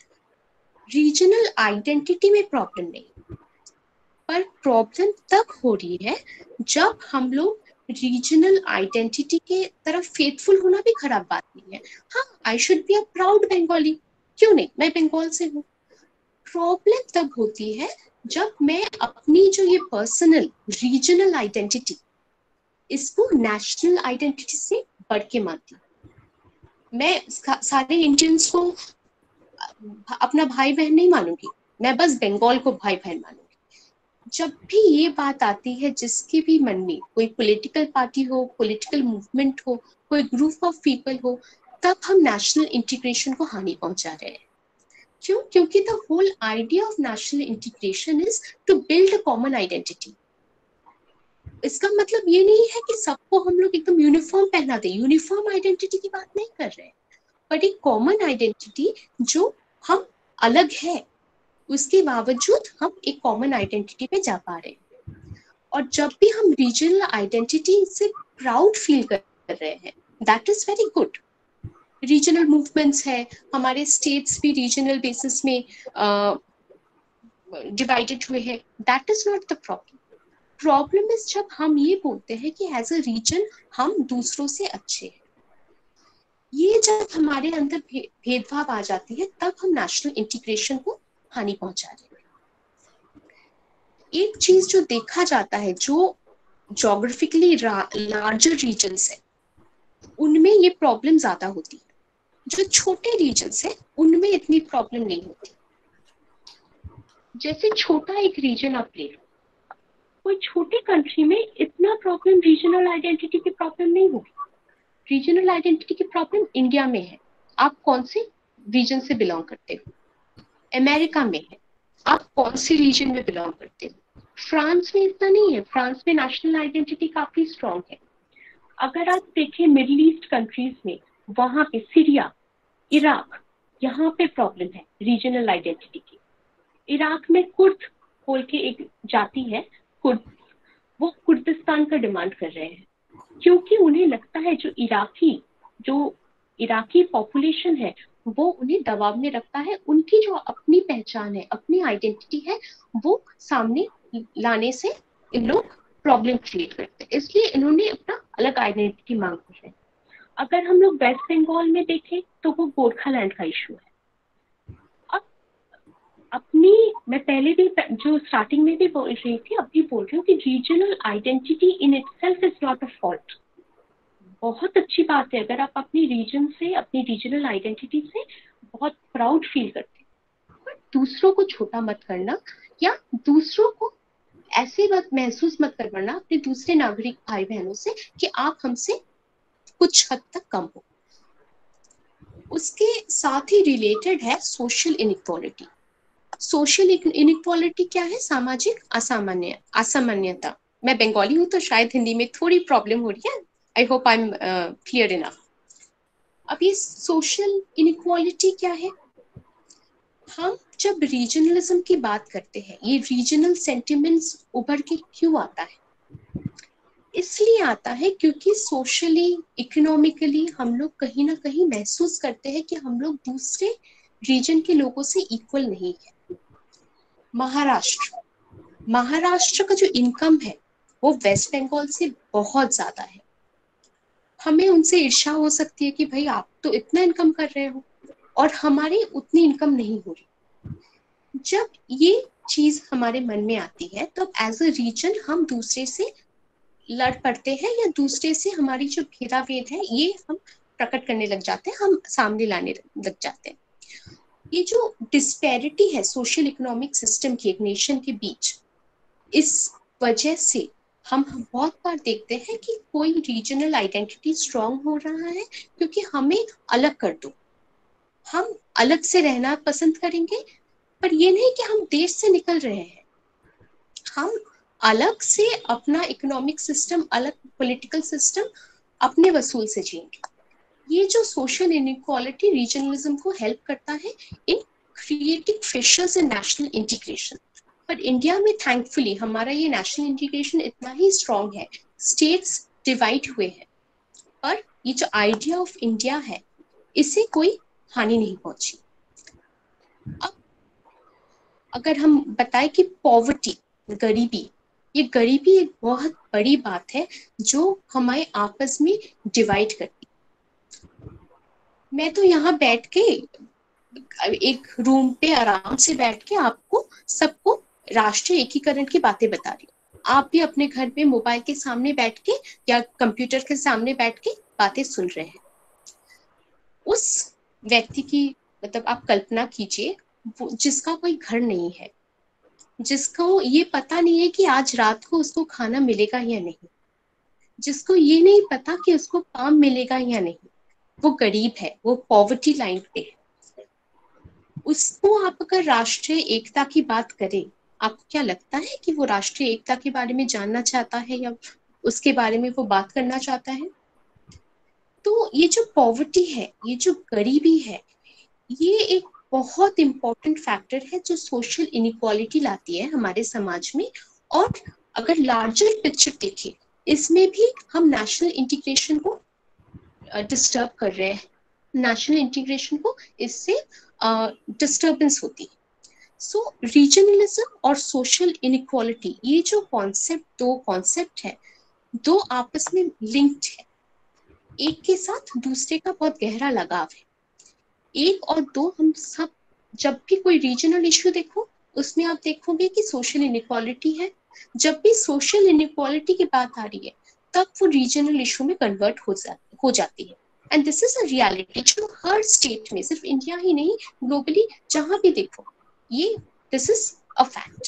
रीजनल आइडेंटिटी में प्रॉब्लम नहीं, पर प्रॉब्लम तब हो रही है जब हम लोग रीजनल आइडेंटिटी के तरफ फेथफुल होना भी खराब बात नहीं है। हाँ, I should be a proud Bengali, क्यों नहीं, मैं बंगाल से हूँ। प्रॉब्लम तब होती है जब मैं अपनी जो ये पर्सनल रीजनल आइडेंटिटी, इसको नेशनल आइडेंटिटी से बढ़ के मानती हूँ। मैं सारे इंडियंस को अपना भाई बहन नहीं मानूंगी, मैं बस बंगाल को भाई बहन मानूंगी। जब भी ये बात आती है, जिसके भी मन में कोई पॉलिटिकल पार्टी हो, पॉलिटिकल मूवमेंट हो, कोई ग्रुप ऑफ पीपल हो, तब हम नेशनल इंटीग्रेशन को हानि पहुंचा रहे हैं। क्यों? क्योंकि the whole idea of national integration is to build a common identity. इसका मतलब ये नहीं है कि सबको हम लोग एकदम यूनिफॉर्म पहना दें, यूनिफॉर्म आइडेंटिटी की बात नहीं कर रहे हैं, बट एक कॉमन आइडेंटिटी जो हम अलग है, उसके बावजूद हम एक कॉमन आइडेंटिटी पे जा पा रहे हैं। और जब भी हम रीजनल आइडेंटिटी से प्राउड फील कर रहे हैं, that is very good. Regional movements है, हमारे स्टेट्स भी रीजनल बेसिस में डिवाइडेड हुए हैं, that is not the problem. Problem is जब हम ये बोलते हैं कि एज अ रीजन हम दूसरों से अच्छे हैं। ये जब हमारे अंदर भेदभाव आ जाती है, तब हम नेशनल इंटीग्रेशन को हानि पहुंचा रहे हैं। एक चीज जो देखा जाता है, जो जोग्राफिकली लार्जर रीजन्स है, उनमें ये प्रॉब्लम ज्यादा होती है। जो छोटे रीजन्स है उनमें इतनी प्रॉब्लम नहीं होती। जैसे छोटा एक रीजन आप ले लो, कोई छोटी कंट्री में इतना प्रॉब्लम रीजनल आइडेंटिटी की प्रॉब्लम नहीं होगी। रीजनल आइडेंटिटी की प्रॉब्लम इंडिया में है, आप कौन से रीजन से बिलोंग करते हो। अमेरिका में है, आप कौन से रीजन में बिलोंग करते हो। फ्रांस में इतना नहीं है, फ्रांस में नेशनल आइडेंटिटी काफी स्ट्रॉन्ग है। अगर आप देखें मिडिल ईस्ट कंट्रीज में, वहां पे सीरिया, इराक, यहाँ पे प्रॉब्लम है रीजनल आइडेंटिटी की। इराक में कुर्द बोल के एक जाति है कुर्द, वो कुर्दिस्तान का डिमांड कर रहे हैं, क्योंकि उन्हें लगता है जो इराकी पॉपुलेशन है वो उन्हें दबाव में रखता है, उनकी जो अपनी पहचान है, अपनी आइडेंटिटी है, वो सामने लाने से इन लोग प्रॉब्लम क्रिएट करते हैं, इसलिए इन्होंने अपना अलग आइडेंटिटी मांग है। अगर हम लोग वेस्ट बंगाल में देखें तो वो गोरखालैंड का इशू है। मैं पहले भी जो स्टार्टिंग में भी बोल रही थी, अभी बोल रही हूँ कि regional identity in itself is not a fault. बहुत अच्छी बात है अगर आप अपनी रीजन से, अपनी रीजनल आइडेंटिटी से बहुत प्राउड फील करते हैं, पर दूसरों को छोटा मत करना या दूसरों को ऐसे बात महसूस मत करवाना अपने दूसरे नागरिक भाई बहनों से कि आप हमसे कुछ हद तक कम हो। उसके साथ ही रिलेटेड है सोशल इनइक्वालिटी। सोशल इनइक्वालिटी क्या है? सामाजिक असामान्यता। मैं बंगाली हूं तो शायद हिंदी में थोड़ी प्रॉब्लम हो रही है, I hope I am clear enough. अब ये सोशल इनइक्वालिटी क्या है? हम जब रीजनलिज्म की बात करते हैं, ये रीजनल सेंटिमेंट्स उभर के क्यों आता है? इसलिए आता है क्योंकि सोशली, इकोनॉमिकली हम लोग कहीं ना कहीं महसूस करते हैं कि हम लोग दूसरे रीजन के लोगों से इक्वल नहीं है। महाराष्ट्र का जो इनकम है वो वेस्ट बंगाल से बहुत ज्यादा है। हमें उनसे ईर्ष्या हो सकती है कि भाई आप तो इतना इनकम कर रहे हो और हमारी उतनी इनकम नहीं हो रही। जब ये चीज हमारे मन में आती है तब एज अ रीजन हम दूसरे से लड़ पड़ते हैं या दूसरे से हमारी जो भेदाभेद है ये हम प्रकट करने लग जाते हैं, हम सामने लाने लग जाते हैं। ये जो डिस्पैरिटी है सोशल इकोनॉमिक सिस्टम की एक नेशन के बीच, इस वजह से हम बहुत बार देखते हैं कि कोई रीजनल आइडेंटिटी स्ट्रांग हो रहा है क्योंकि हमें अलग कर दो, हम अलग से रहना पसंद करेंगे। पर ये नहीं कि हम देश से निकल रहे हैं, हम अलग से अपना इकोनॉमिक सिस्टम, अलग पॉलिटिकल सिस्टम अपने वसूल से जिएंगे। ये जो सोशल इनइक्वालिटी रीजनलिज्म को हेल्प करता है in creating fissures in national integration. पर इंडिया में थैंकफुली हमारा ये नेशनल इंटीग्रेशन इतना ही स्ट्रॉन्ग है, स्टेट्स डिवाइड हुए हैं, पर ये जो आइडिया ऑफ इंडिया है इसे कोई हानि नहीं पहुंची। अब अगर हम बताएं कि पॉवर्टी, गरीबी, ये गरीबी एक बहुत बड़ी बात है जो हमारे आपस में डिवाइड करती। मैं तो यहाँ बैठ के एक रूम पे आराम से बैठ के आपको सबको राष्ट्रीय एकीकरण की बातें बता रही हूँ, आप भी अपने घर पे मोबाइल के सामने बैठ के या कंप्यूटर के सामने बैठ के बातें सुन रहे हैं। उस व्यक्ति की मतलब आप कल्पना कीजिए जिसका कोई घर नहीं है, जिसको ये पता नहीं है कि आज रात को उसको खाना मिलेगा या नहीं, जिसको ये नहीं पता कि उसको काम मिलेगा या नहीं, वो गरीब है, वो पॉवर्टी लाइन पे है। उसको आप अगर राष्ट्रीय एकता की बात करें, आपको क्या लगता है कि वो राष्ट्रीय एकता के बारे में जानना चाहता है या उसके बारे में वो बात करना चाहता है? तो ये जो पॉवर्टी है, ये जो गरीबी है, ये एक बहुत इंपॉर्टेंट फैक्टर है जो सोशल इनइक्वालिटी लाती है हमारे समाज में। और अगर लार्जर पिक्चर देखें, इसमें भी हम नेशनल इंटीग्रेशन को डिस्टर्ब कर रहे हैं, नेशनल इंटीग्रेशन को इससे डिस्टर्बेंस होती है। सो रीजनलिज्म और सोशल इनइक्वालिटी, ये जो दो कॉन्सेप्ट है, दो आपस में लिंक्ड है, एक के साथ दूसरे का बहुत गहरा लगाव है। एक और दो, हम सब जब भी कोई रीजनल इश्यू देखो उसमें आप देखोगे कि सोशल इनइक्वालिटी है। जब भी सोशल इनइक्वालिटी की बात आ रही है तब वो रीजनल इश्यू में कन्वर्ट हो जाती है। And this is a reality जो हर स्टेट में, सिर्फ इंडिया ही नहीं, ग्लोबली जहां भी देखो, ये दिस इज अ फैक्ट।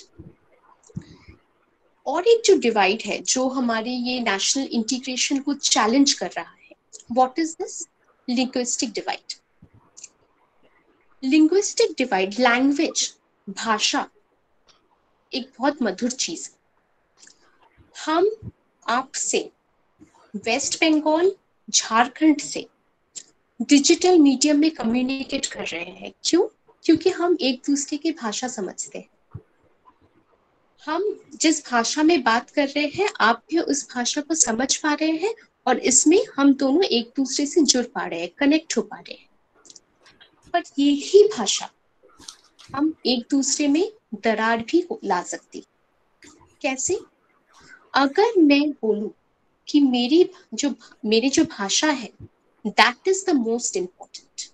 और एक जो डिवाइड है जो हमारे ये नेशनल इंटीग्रेशन को चैलेंज कर रहा है, what is this? Linguistic divide. Linguistic divide, language, भाषा एक बहुत मधुर चीज है। हम आपसे वेस्ट बंगाल, झारखंड से डिजिटल मीडियम में कम्युनिकेट कर रहे हैं। क्यों? क्योंकि हम एक दूसरे की भाषा समझते हैं। हम जिस भाषा में बात कर रहे हैं आप भी उस भाषा को समझ पा रहे हैं और इसमें हम दोनों एक दूसरे से जुड़ पा रहे हैं, कनेक्ट हो पा रहे हैं। पर यही भाषा हम एक दूसरे में दरार भी ला सकती। कैसे? अगर मैं बोलूं कि मेरी जो भाषा है that is the most important,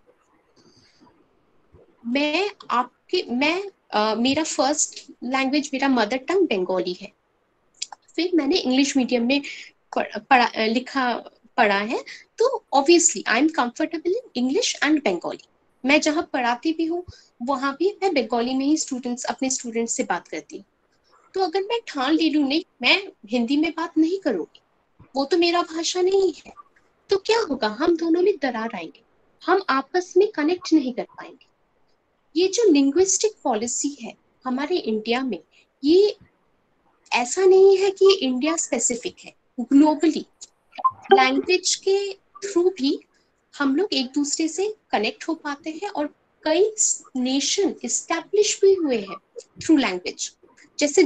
मेरा फर्स्ट लैंग्वेज, मेरा मदर टंग बंगाली है, फिर मैंने इंग्लिश मीडियम में पढ़ा है, तो obviously I am comfortable in English and Bengali. मैं जहाँ पढ़ाती भी हूँ वहां भी मैं बंगाली में ही अपने स्टूडेंट्स से बात करती हूँ। तो अगर मैं ठान ले लूँ नहीं मैं हिंदी में बात नहीं करूंगी, वो तो मेरा भाषा नहीं है, तो क्या होगा? हम दोनों में दरार आएंगे, हम आपस में कनेक्ट नहीं कर पाएंगे। ये जो लिंग्विस्टिक पॉलिसी है हमारे इंडिया में, ये ऐसा नहीं है कि इंडिया स्पेसिफिक है, ग्लोबली लैंग्वेज के थ्रू भी हम लोग एक दूसरे से कनेक्ट हो पाते हैं और कई नेशन इस्टेब्लिश भी हुए हैं थ्रू लैंग्वेज। जैसे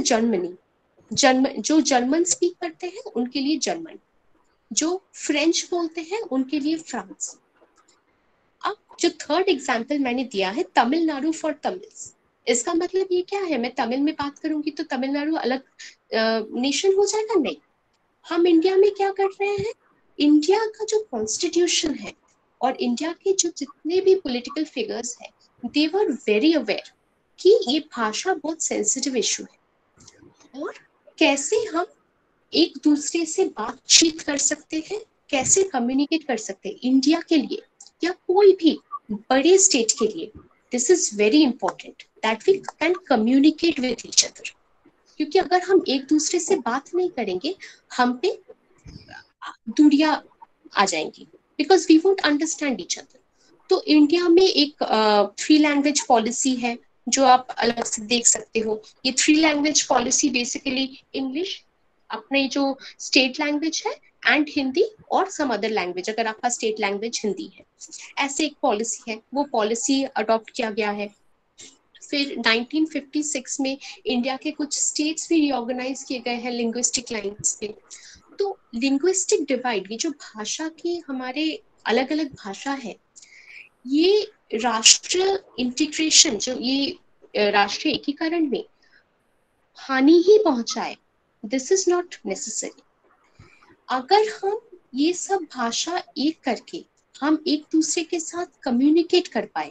जो जर्मन स्पीक करते हैं उनके लिए जर्मन, जो फ्रेंच बोलते हैं उनके लिए फ्रांस। अब जो थर्ड एग्जाम्पल मैंने दिया है तमिलनाडु फॉर तमिल्स, इसका मतलब ये क्या है? मैं तमिल में बात करूंगी तो तमिलनाडु अलग नेशन हो जाएगा? नहीं। हम इंडिया में क्या कर रहे हैं? इंडिया का जो कॉन्स्टिट्यूशन है और इंडिया के जो जितने भी पॉलिटिकल फिगर्स हैं, दे वर वेरी अवेयर कि ये भाषा बहुत सेंसिटिव इशू है और कैसे हम एक दूसरे से बातचीत कर सकते हैं, कैसे कम्युनिकेट कर सकते हैं इंडिया के लिए या कोई भी बड़े स्टेट के लिए। This is very important that we can communicate with each other, क्योंकि अगर हम एक दूसरे से बात नहीं करेंगे हम पे दूरियां आ जाएंगी, because we won't understand each other. तो इंडिया में एक 3 लैंग्वेज पॉलिसी है जो आप अलग से देख सकते हो। ये 3 लैंग्वेज पॉलिसी बेसिकली इंग्लिश अपने जो स्टेट लैंग्वेज है एंड हिंदी और सम अदर लैंग्वेज अगर आपका स्टेट लैंग्वेज हिंदी है, ऐसे एक पॉलिसी है। वो पॉलिसी अडॉप्ट किया गया है। फिर 1956 में इंडिया के कुछ स्टेट्स भी रिऑर्गेनाइज किए गए हैं लिंग्विस्टिक लाइंस पे। तो लिंग्विस्टिक डिवाइड, ये जो भाषा की हमारे अलग अलग भाषा है, ये राष्ट्रीय इंटीग्रेशन, जो ये राष्ट्रीय एकीकरण में हानि ही पहुंचाए, दिस इज नॉट नेसेसरी। अगर हम ये सब भाषा एक करके हम एक दूसरे के साथ कम्युनिकेट कर पाए,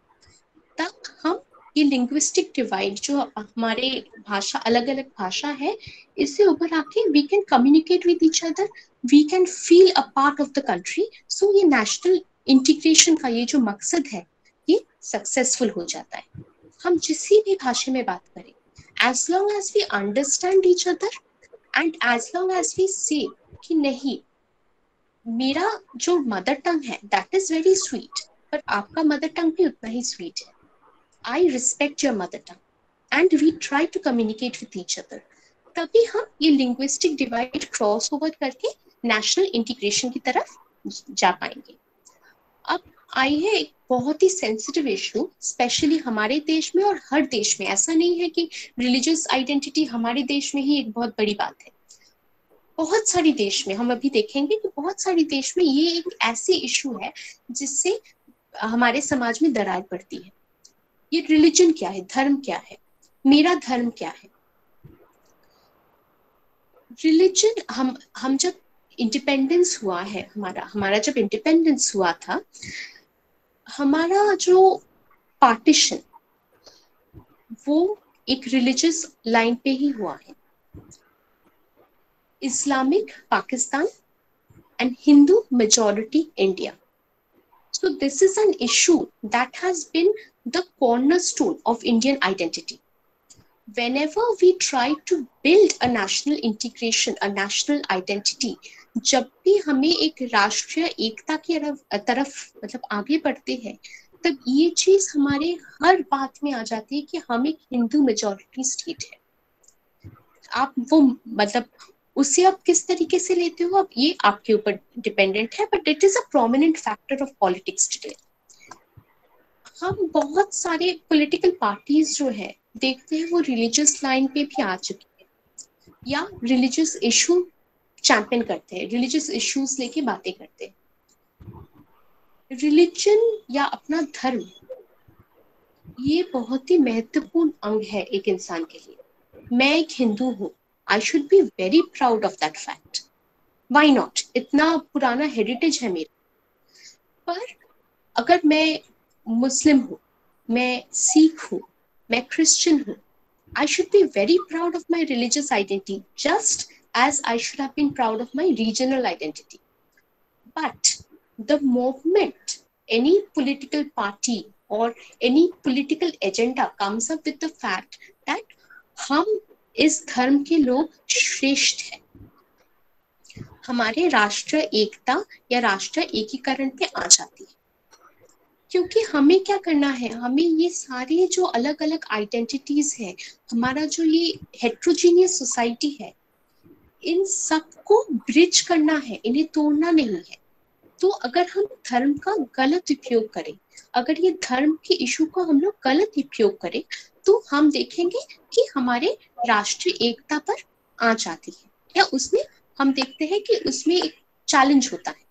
तब हम ये लिंग्विस्टिक डिवाइड जो हमारे भाषा अलग अलग भाषा है, इससे ऊपर आके we can communicate with each other, we can feel a part of the country. So ये नेशनल इंटीग्रेशन का ये जो मकसद है ये सक्सेसफुल हो जाता है। हम जिस भी भाषा में बात करें, as long as we understand each other and as long as we say कि नहीं मेरा जो मदर टंग है दैट इज वेरी स्वीट, पर आपका मदर टंग भी उतना ही स्वीट है। I respect your mother tongue and we try to communicate with each other, तभी हम ये लिंग्विस्टिक डिवाइड क्रॉस ओवर करके नेशनल इंटीग्रेशन की तरफ जा पाएंगे। अब आई है एक बहुत ही सेंसिटिव इशू, स्पेशली हमारे देश में और हर देश में। ऐसा नहीं है कि रिलीजियस आइडेंटिटी हमारे देश में ही एक बहुत बड़ी बात है, बहुत सारी देश में हम अभी देखेंगे कि बहुत सारी देश में ये एक ऐसी इशू है जिससे हमारे समाज में दरार पड़ती है। ये रिलीजन क्या है, धर्म क्या है, मेरा धर्म क्या है। रिलीजन, हम जब इंडिपेंडेंस हुआ है, हमारा जब इंडिपेंडेंस हुआ था, हमारा जो पार्टीशन वो एक रिलीजियस लाइन पे ही हुआ है। Islamic Pakistan and Hindu majority India. So this is an issue that has been the cornerstone of Indian identity. Whenever we try to build a national integration, a national identity, जब भी हमें एक राष्ट्रीय एकता की तरफ मतलब आगे बढ़ते हैं, तब ये चीज हमारे हर बात में आ जाती है कि हम एक हिंदू मेजॉरिटी स्टेट है। आप वो मतलब उसे आप किस तरीके से लेते हो, अब ये आपके ऊपर डिपेंडेंट है, but it is a prominent factor of politics today. हम बहुत सारे पॉलिटिकल पार्टीज जो है देखते हैं वो रिलीजियस लाइन पे भी आ चुकी है या रिलीजियस इशू चैंपियन करते हैं, रिलीजियस इश्यूज लेके बातें करते हैं। रिलीजन या अपना धर्म ये बहुत ही महत्वपूर्ण अंग है एक इंसान के लिए। मैं एक हिंदू हूँ, I should be very proud of that fact. Why not, इतना पुराना हेरिटेज है मेरा। पर अगर मैं मुस्लिम हूँ, मैं सिख हूँ, मैं क्रिश्चियन हूँ, I should be very proud of my religious identity, just as I should have been proud of my regional identity. But the moment any political party or any political agenda comes up with the fact that हम इस धर्म के लोग श्रेष्ठ हैं, हमारे राष्ट्र एकता या राष्ट्र एकीकरण पे आ जाती है। क्योंकि हमें क्या करना है, हमें ये सारे जो अलग अलग आइडेंटिटीज है, हमारा जो ये हेट्रोजीनियस सोसाइटी है, इन सबको ब्रिज करना है, इन्हें तोड़ना नहीं है। तो अगर हम धर्म का गलत उपयोग करें, अगर ये धर्म के इशू का हम लोग गलत उपयोग करें, तो हम देखेंगे कि हमारे राष्ट्रीय एकता पर आ जाती है, या उसमें हम देखते हैं कि उसमें एक चैलेंज होता है।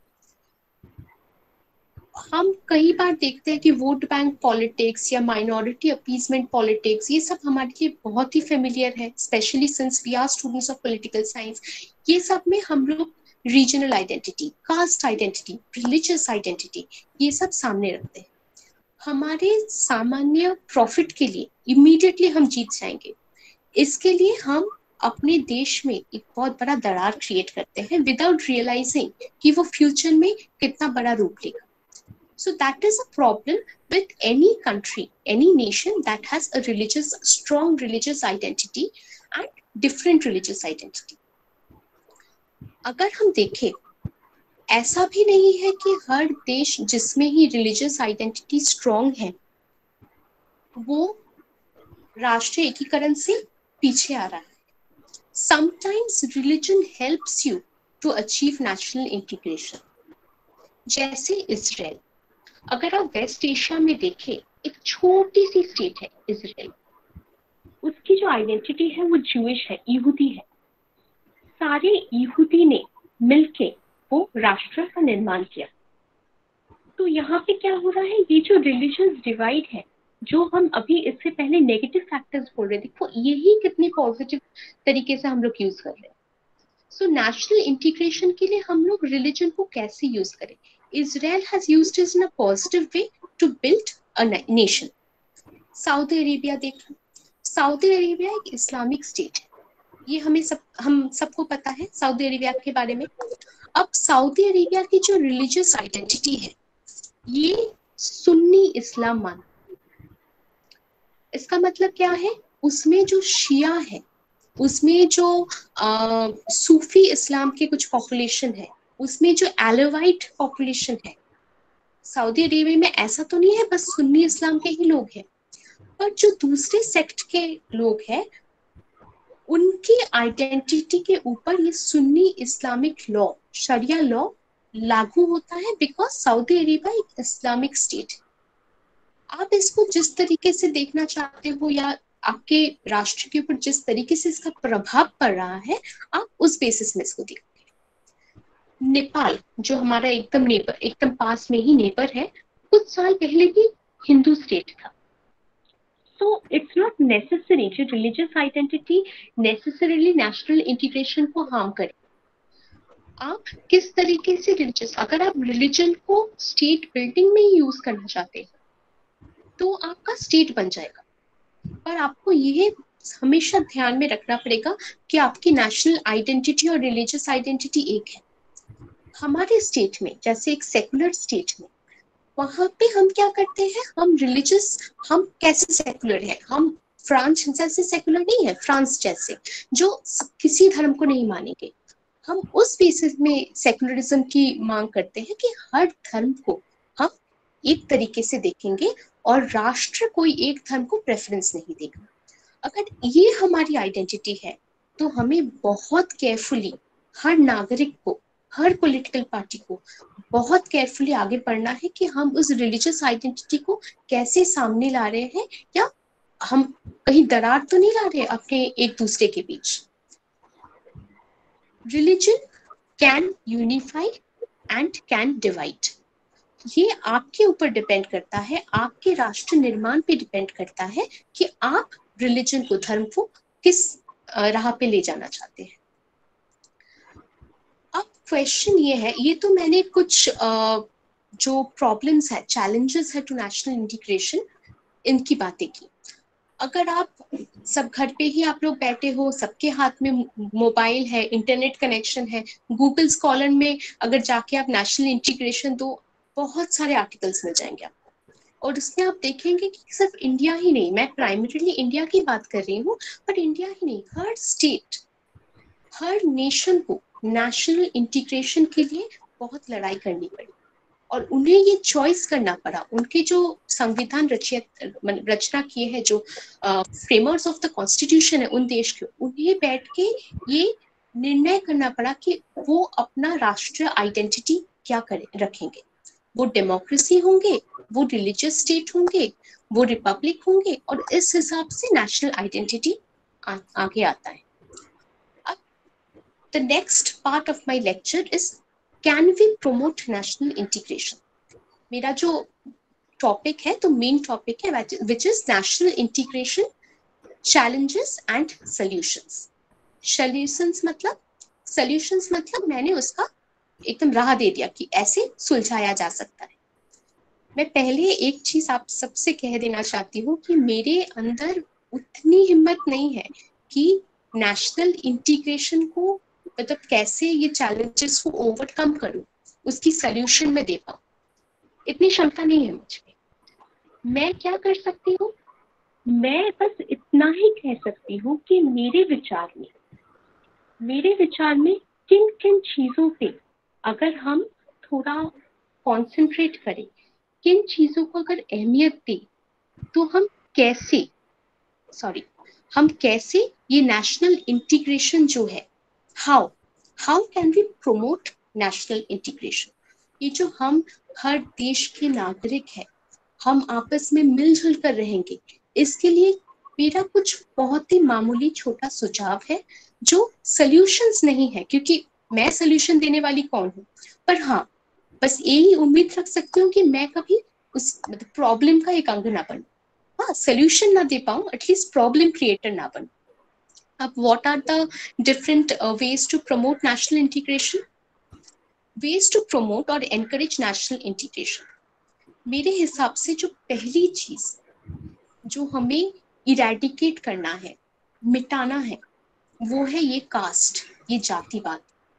हम कई बार देखते हैं कि वोट बैंक पॉलिटिक्स या माइनॉरिटी अपीजमेंट पॉलिटिक्स, ये सब हमारे लिए बहुत ही फेमिलियर है, specially since we are students of political science. ये सब में हम लोग regional identity, caste identity, religious identity, ये सब सामने रखते हैं। हमारे सामान्य प्रॉफिट के लिए इमीडिएटली हम जीत जाएंगे, इसके लिए हम अपने देश में एक बहुत बड़ा दरार क्रिएट करते हैं विदाउट रियलाइजिंग कि वो फ्यूचर में कितना बड़ा रूप लेगा। So that is a problem with any country, any nation that has a strong religious identity and different religious identity. अगर हम देखें, ऐसा भी नहीं है कि हर देश जिसमें ही रिलीजियस आइडेंटिटी स्ट्रॉन्ग है वो राष्ट्रीय एकीकरण से पीछे आ रहा है। Sometimes religion helps you to achieve national integration. जैसे इजराइल, अगर आप वेस्ट एशिया में देखें, एक छोटी सी स्टेट है इजराइल, उसकी जो आइडेंटिटी है वो ज्यूइश है, यहूदी है। सारे यहूदी ने मिलके वो राष्ट्र का निर्माण किया। तो यहाँ पे क्या हो रहा है, ये जो रिलीजियस डिवाइड है, जो हम अभी इससे पहले नेगेटिव फैक्टर्स बोल रहे थे, देखो यही कितने पॉजिटिव तरीके से हम लोग यूज कर रहे हैं। सो नेशनल इंटीग्रेशन के लिए हम लोग रिलीजन को कैसे यूज करें? Israel has used it in a positive way to build a nation. Saudi Arabia देखो, सऊदी अरेबिया एक इस्लामिक स्टेट है, ये हम सबको पता है सऊदी अरेबिया के बारे में। अब सऊदी अरेबिया की जो रिलीजियस आइडेंटिटी है ये सुन्नी इस्लाम मान। इसका मतलब क्या है, उसमें जो शिया है, उसमें जो सूफी इस्लाम के कुछ पॉपुलेशन है, उसमें जो एलोवाइट पॉपुलेशन है। सऊदी अरेबिया में ऐसा तो नहीं है बस सुन्नी इस्लाम के ही लोग हैं, पर जो दूसरे सेक्ट के लोग हैं उनकी आइडेंटिटी के ऊपर ये Sunni Islamic law, sharia law लागू होता है, बिकॉज सऊदी अरेबिया एक इस्लामिक स्टेट है। आप इसको जिस तरीके से देखना चाहते हो या आपके राष्ट्र के ऊपर जिस तरीके से इसका प्रभाव पड़ रहा है, आप उस बेसिस में इसको देखो। नेपाल जो हमारा एकदम पास में ही नेबर है, कुछ साल पहले भी हिंदू स्टेट था। सो इट्स नॉट नेसेसरी कि religious identity necessarily national integration को हार्म करे। आप किस तरीके से रिलीजियस, अगर आप रिलीजन को स्टेट बिल्डिंग में ही यूज करना चाहते हैं तो आपका स्टेट बन जाएगा, पर आपको ये हमेशा ध्यान में रखना पड़ेगा कि आपकी नेशनल आइडेंटिटी और रिलीजियस आइडेंटिटी एक है। हमारे स्टेट में, जैसे एक सेकुलर स्टेट में, वहां पे हम क्या करते हैं, हम रिलीजियस, हम कैसे सेकुलर है, हम फ्रांस जैसे सेकुलर नहीं है, फ्रांस जैसे जो किसी धर्म को नहीं मानेंगे। हम उस बेसिस में सेकुलरिज्म की मांग करते हैं कि हर धर्म को हम एक तरीके से देखेंगे और राष्ट्र कोई एक धर्म को प्रेफरेंस नहीं देगा। अगर ये हमारी आइडेंटिटी है तो हमें बहुत केयरफुली हर नागरिक को, हर पॉलिटिकल पार्टी को बहुत केयरफुली आगे बढ़ना है कि हम उस रिलीजियस आइडेंटिटी को कैसे सामने ला रहे हैं, या हम कहीं दरार तो नहीं ला रहे अपने एक दूसरे के बीच। Religion can unify and can divide. ये आपके ऊपर डिपेंड करता है, आपके राष्ट्र निर्माण पे डिपेंड करता है कि आप रिलीजन को, धर्म को किस राह पे ले जाना चाहते हैं। अब क्वेश्चन ये है, ये तो मैंने कुछ जो प्रॉब्लम्स है, चैलेंजेस है टू नेशनल इंटीग्रेशन, इनकी बातें की। अगर आप सब घर पे ही आप लोग बैठे हो, सबके हाथ में मोबाइल है, इंटरनेट कनेक्शन है, गूगल स्कॉलर में अगर जाके आप नेशनल इंटीग्रेशन दो, बहुत सारे आर्टिकल्स मिल जाएंगे आपको। और उसमें आप देखेंगे कि सिर्फ इंडिया ही नहीं, मैं प्राइमरीली इंडिया की बात कर रही हूँ, बट इंडिया ही नहीं, हर स्टेट, हर नेशन को नेशनल इंटीग्रेशन के लिए बहुत लड़ाई करनी पड़ी और उन्हें ये चॉइस करना पड़ा। उनके जो संविधान रचना किए हैं, जो फ्रेमर्स ऑफ द कॉन्स्टिट्यूशन है उन देश के, उन्हें बैठ के ये निर्णय करना पड़ा कि वो अपना राष्ट्रीय आइडेंटिटी क्या रखेंगे। वो डेमोक्रेसी होंगे, वो रिलीजियस स्टेट होंगे, वो रिपब्लिक होंगे, और इस हिसाब से नेशनल आइडेंटिटी आगे आता है। अब the next part of my lecture is can we promote national integration. मेरा जो टॉपिक है, तो मेन टॉपिक है which is national integration challenges and solutions. Solutions मतलब मैंने उसका एकदम राह दे दिया कि ऐसे सुलझाया जा सकता है। मैं पहले एक चीज आप सबसे कह देना चाहती हूँ कि मेरे अंदर उतनी हिम्मत नहीं है कि नेशनल इंटीग्रेशन को मतलब कैसे ये चैलेंजेस को ओवरकम करूं, उसकी सॉल्यूशन में दे पाऊं, इतनी क्षमता नहीं है मुझे। मैं क्या कर सकती हूँ, मैं बस इतना ही कह सकती हूँ कि मेरे विचार में किन किन चीजों पे अगर हम थोड़ा कंसंट्रेट करें, किन चीजों को अगर अहमियत दें, तो हम कैसे ये नेशनल इंटीग्रेशन जो है, how can we promote national integration. ये जो हम हर देश के नागरिक हैं, हम आपस में मिलजुल कर रहेंगे, इसके लिए मेरा कुछ बहुत ही मामूली छोटा सुझाव है, जो सॉल्यूशंस नहीं है, क्योंकि मैं सॉल्यूशन देने वाली कौन हूँ, पर हाँ बस यही उम्मीद रख सकती हूँ कि मैं कभी उस मतलब प्रॉब्लम का एक अंग ना बनूं। हाँ, सॉल्यूशन ना दे पाऊं, एटलीस्ट प्रॉब्लम क्रिएटर ना बनूं। अब what are the different ways to promote national integration? Ways to promote और एनकरेज नेशनल इंटीग्रेशन, मेरे हिसाब से जो पहली चीज जो हमें इरेडिकेट करना है, मिटाना है, वो है ये कास्ट, ये जातिवाद।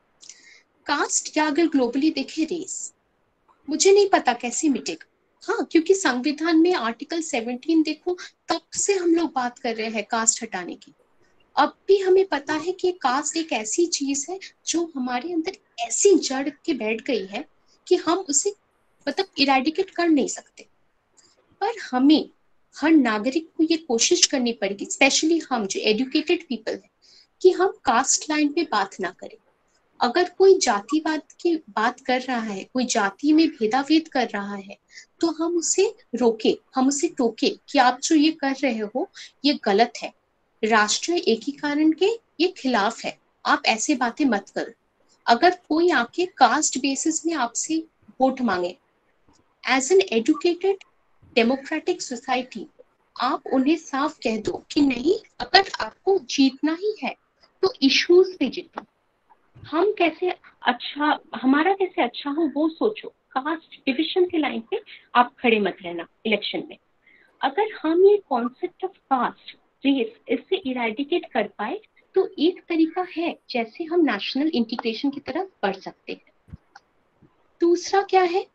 कास्ट या अगर ग्लोबली देखें रेस, मुझे नहीं पता कैसे मिटेगा। हाँ, क्योंकि संविधान में आर्टिकल 17 देखो, तब से हम लोग बात कर रहे हैं कास्ट हटाने की। अब भी हमें पता है कि कास्ट एक ऐसी चीज है जो हमारे अंदर ऐसी जड़ के बैठ गई है कि हम उसे मतलब इरेडिकेट कर नहीं सकते। पर हमें हर नागरिक को ये कोशिश करनी पड़ेगी, स्पेशली हम जो एजुकेटेड पीपल हैं, कि हम कास्ट लाइन पे बात ना करें। अगर कोई जातिवाद की बात कर रहा है, कोई जाति में भेदाभेद कर रहा है, तो हम उसे रोके, हम उसे टोके कि आप जो ये कर रहे हो ये गलत है, राष्ट्रीय एकीकरण के ये खिलाफ है, आप ऐसे बातें मत करो। अगर कोई आके कास्ट बेसिस में आपसे वोट मांगे, as an educated democratic society, आप उन्हें साफ कह दो कि नहीं, अगर आपको जीतना ही है तो इश्यूज पे जीतो, हम कैसे अच्छा, हमारा कैसे अच्छा हो वो सोचो। कास्ट डिविजन के लाइन पे आप खड़े मत रहना इलेक्शन में। अगर हम ये कॉन्सेप्ट ऑफ कास्ट रेस इससे इरेडिकेट कर पाए, तो एक तरीका है जैसे हम नेशनल इंटीग्रेशन की तरफ बढ़ सकते हैं। दूसरा क्या है,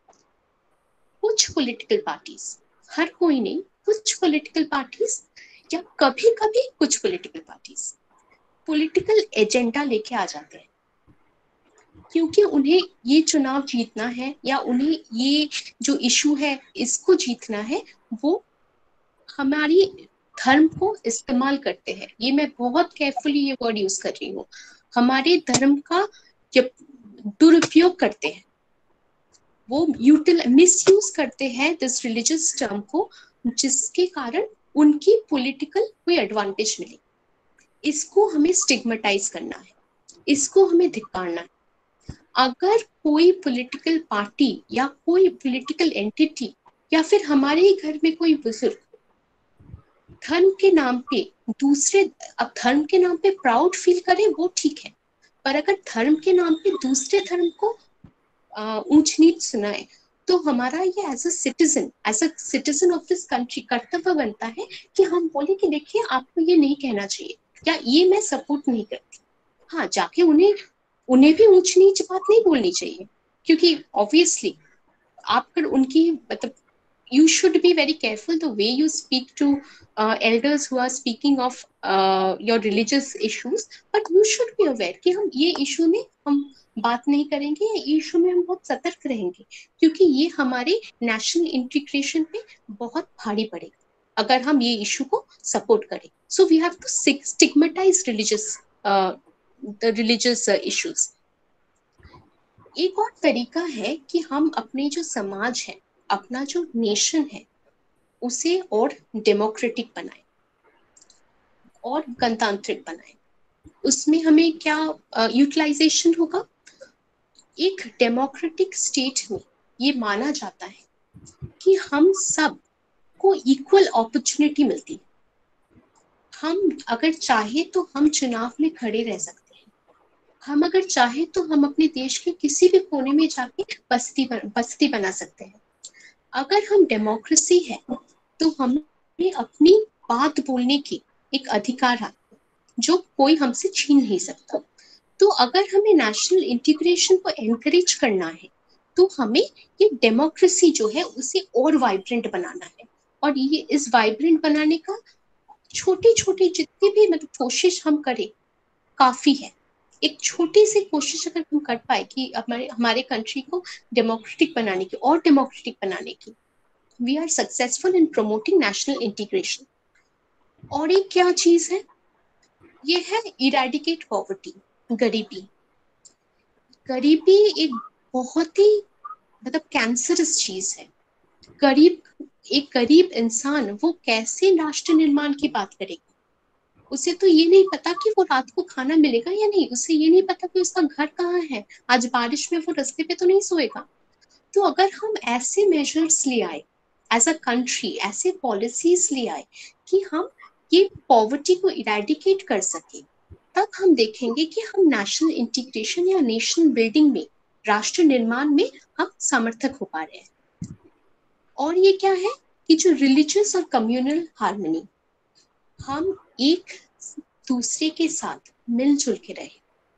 कुछ पॉलिटिकल पार्टीज, हर कोई नहीं, कुछ पॉलिटिकल पार्टीज या कभी कभी कुछ पॉलिटिकल पार्टीज पॉलिटिकल एजेंडा लेके आ जाते हैं, क्योंकि उन्हें ये चुनाव जीतना है या उन्हें ये जो इशू है इसको जीतना है, वो हमारी धर्म को इस्तेमाल करते हैं। ये मैं बहुत केयरफुली ये वर्ड यूज कर रही हूँ, हमारे धर्म का दुरुपयोग करते हैं। वो मिसयूज करते हैं दिस रिलीजियस टर्म को, जिसके कारण उनकी पॉलिटिकल कोई एडवांटेज मिले। इसको हमें स्टिग्मेटाइज करना है, इसको हमें धिक्कारना है। अगर कोई पॉलिटिकल पार्टी या कोई पॉलिटिकल एंटिटी या फिर हमारे ही घर में कोई बुजुर्ग धर्म के नाम पे दूसरे, अब धर्म के नाम पे प्राउड फील करे वो ठीक है, पर अगर धर्म के नाम पे दूसरे धर्म को ऊंच नीच सुनाए, तो हमारा ये as a citizen of this country कर्तव्य बनता है कि हम बोले कि देखिए आपको ये नहीं कहना चाहिए, या ये मैं सपोर्ट नहीं करती। हाँ, जाके उन्हें भी ऊंच नीच बात नहीं बोलनी चाहिए, क्योंकि ऑब्वियसली आप कर उनकी मतलब you should be very careful the way you speak to elders who are speaking of your religious issues, but you should be aware कि हम ये इशू में हम बात नहीं करेंगे, ये इशू में हम बहुत सतर्क रहेंगे, क्योंकि ये हमारे नेशनल इंटीग्रेशन पे बहुत भारी पड़ेगा अगर हम ये इशू को सपोर्ट करें। So we have to stigmatize religious issues. एक और तरीका है कि हम अपने जो समाज है, अपना जो नेशन है, उसे और डेमोक्रेटिक बनाए और गणतांत्रिक बनाए। उसमें हमें क्या यूटिलाइजेशन होगा? एक डेमोक्रेटिक स्टेट में ये माना जाता है कि हम सब को इक्वल अपॉर्चुनिटी मिलती है। हम अगर चाहे तो हम चुनाव में खड़े रह सकते हैं, हम अगर चाहे तो हम अपने देश के किसी भी कोने में जाके बस्ती बना सकते हैं। अगर हम डेमोक्रेसी है तो हमें अपनी बात बोलने की एक अधिकार है जो कोई हमसे छीन नहीं सकता। तो अगर हमें नेशनल इंटीग्रेशन को एनकरेज करना है तो हमें ये डेमोक्रेसी जो है उसे और वाइब्रेंट बनाना है, और ये इस वाइब्रेंट बनाने का छोटी छोटी जितनी भी मतलब कोशिश हम करें काफी है। एक छोटी सी कोशिश अगर हम कर पाए कि हमारे कंट्री को डेमोक्रेटिक बनाने की और डेमोक्रेटिक बनाने की, we are successful in promoting national integration. और एक क्या चीज है, ये है इरेडिकेट पॉवर्टी, गरीबी। गरीबी एक बहुत ही मतलब कैंसरस चीज है। एक गरीब इंसान वो कैसे राष्ट्र निर्माण की बात करेगा? उसे तो ये नहीं पता कि वो रात को खाना मिलेगा या नहीं, उसे ये नहीं पता कि उसका घर कहाँ है, आज बारिश में वो रास्ते पे तो नहीं सोएगा। तो अगर हम ऐसे मेजर्स ले आए एज अ कंट्री, ऐसे पॉलिसीज ले आए कि हम ये पॉवर्टी को इरेडिकेट कर सके, तब हम देखेंगे कि हम नेशनल इंटीग्रेशन या नेशनल बिल्डिंग में, राष्ट्र निर्माण में हम समर्थक हो पा रहे हैं। और ये क्या है कि जो रिलीजियस और कम्युनल हार्मनी, हम एक दूसरे के साथ मिलजुल के रहे,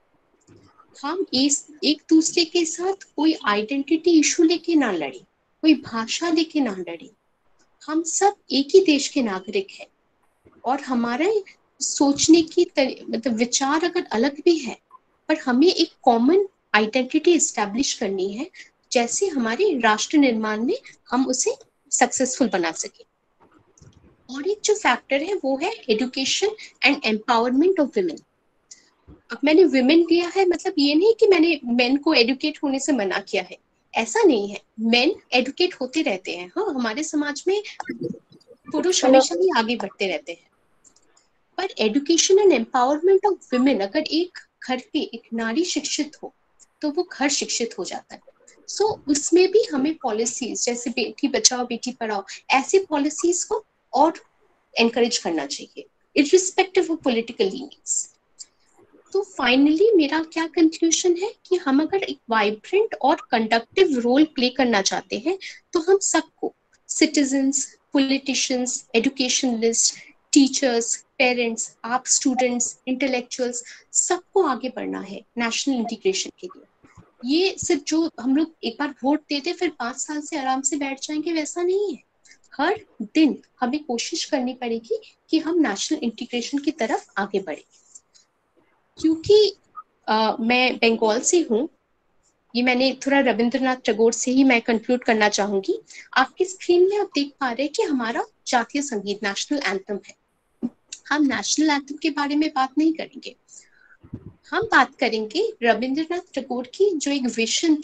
हम एक दूसरे के साथ कोई आइडेंटिटी इशू लेके ना लड़े, कोई भाषा लेके ना लड़े। हम सब एक ही देश के नागरिक हैं, और हमारे सोचने की मतलब विचार अगर अलग भी है, पर हमें एक कॉमन आइडेंटिटी एस्टैब्लिश करनी है, जैसे हमारे राष्ट्र निर्माण में हम उसे सक्सेसफुल बना सके। और एक जो फैक्टर है वो है education and empowerment of women. अब मैंने विमेन लिया है, मतलब ये नहीं कि मैंने मेन को एडुकेट होने से मना किया है, ऐसा नहीं है। मेन एडुकेट होते रहते हैं, हाँ, हमारे समाज में पुरुष हमेशा ही आगे बढ़ते रहते हैं, पर education and empowerment of women, अगर एक घर पे एक नारी शिक्षित हो तो वो घर शिक्षित हो जाता है। सो उसमें भी हमें पॉलिसीज जैसे बेटी बचाओ बेटी पढ़ाओ, ऐसी पॉलिसीज को और एनकरेज करना चाहिए इररिस्पेक्टिव ऑफ पॉलिटिकल लीनियंस। तो फाइनली मेरा क्या कंक्लूजन है कि हम अगर एक वाइब्रेंट और कंडक्टिव रोल प्ले करना चाहते हैं तो हम सबको, citizens, politicians, educationalist, teachers, parents, आप स्टूडेंट्स, इंटेलेक्चुअल्स, सबको आगे बढ़ना है नेशनल इंटीग्रेशन के लिए। ये सिर्फ जो हम लोग एक बार वोट देते फिर 5 साल से आराम से बैठ जाएंगे, वैसा नहीं है। हर दिन हमें कोशिश करनी पड़ेगी कि हम नेशनल इंटीग्रेशन की तरफ आगे बढ़े। क्योंकि मैं बंगाल से हूँ, ये मैंने थोड़ा रविंद्रनाथ टैगोर से ही मैं कंक्लूड करना चाहूंगी। आपकी स्क्रीन में आप देख पा रहे हैं कि हमारा जातीय संगीत नेशनल एंथम है। हम नेशनल एंथम के बारे में बात नहीं करेंगे, हम बात करेंगे रविंद्रनाथ टैगोर की जो एक विजन थी,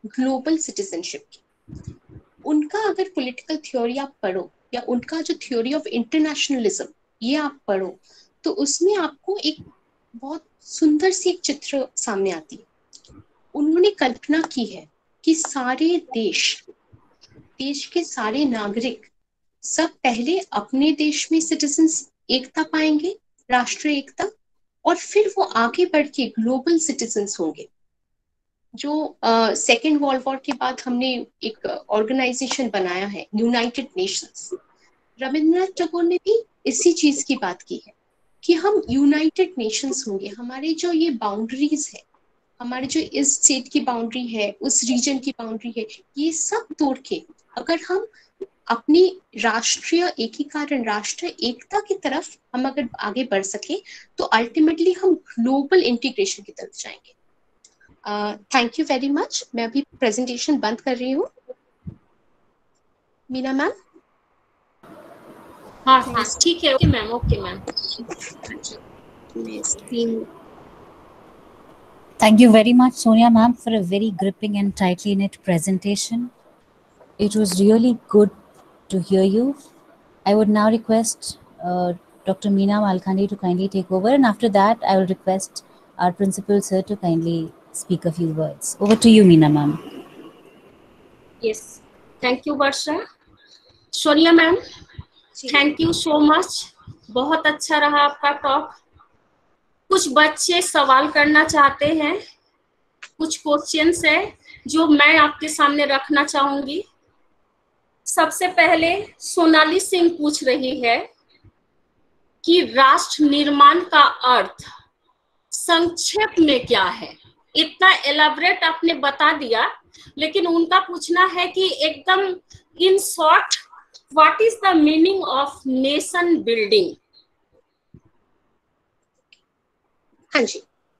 ग्लोबल सिटीजनशिप की। उनका अगर पॉलिटिकल थ्योरी आप पढ़ो या उनका जो थ्योरी ऑफ इंटरनेशनलिज्म ये आप पढ़ो तो उसमें आपको एक बहुत सुंदर सी एक चित्र सामने आती है। उन्होंने कल्पना की है कि सारे देश के सारे नागरिक सब पहले अपने देश में सिटीजन्स एकता पाएंगे, राष्ट्रीय एकता, और फिर वो आगे बढ़ के ग्लोबल सिटीजन्स होंगे। जो सेकेंड वर्ल्ड वॉर के बाद हमने एक ऑर्गेनाइजेशन बनाया है यूनाइटेड नेशंस, रविंद्रनाथ टैगोर ने भी इसी चीज की बात की है कि हम यूनाइटेड नेशंस होंगे। हमारे जो ये बाउंड्रीज है, हमारे जो इस स्टेट की बाउंड्री है, उस रीजन की बाउंड्री है, ये सब तोड़ के अगर हम अपनी राष्ट्रीय एकीकरण, राष्ट्रीय एकता की तरफ हम अगर आगे बढ़ सके तो अल्टीमेटली हम ग्लोबल इंटीग्रेशन की तरफ जाएंगे। Thank you very much. मैं अभी प्रेजेंटेशन बंद कर रही हूँ। मीना मैम? हाँ ठीक है, okay ma'am, okay ma'am. Thank you very much, Sonia ma'am, for a very gripping and tightly knit presentation. It was really good to hear you. I would now request Dr. Meena Malkhandi to kindly take over, and after that, I will request our principal sir to kindly speak a few words. Over to you, Meena ma'am. Yes, thank you, Varsha. Sonia ma'am, thank you so much. बहुत अच्छा रहा आपका talk. कुछ बच्चे सवाल करना चाहते हैं, कुछ क्वेश्चंस है जो मैं आपके सामने रखना चाहूंगी। सबसे पहले सोनाली सिंह पूछ रही है कि राष्ट्र निर्माण का अर्थ संक्षेप में क्या है। इतना एलाबरेट आपने बता दिया, लेकिन उनका पूछना है कि एकदम in short, what is the meaning of nation building? हाँ जी,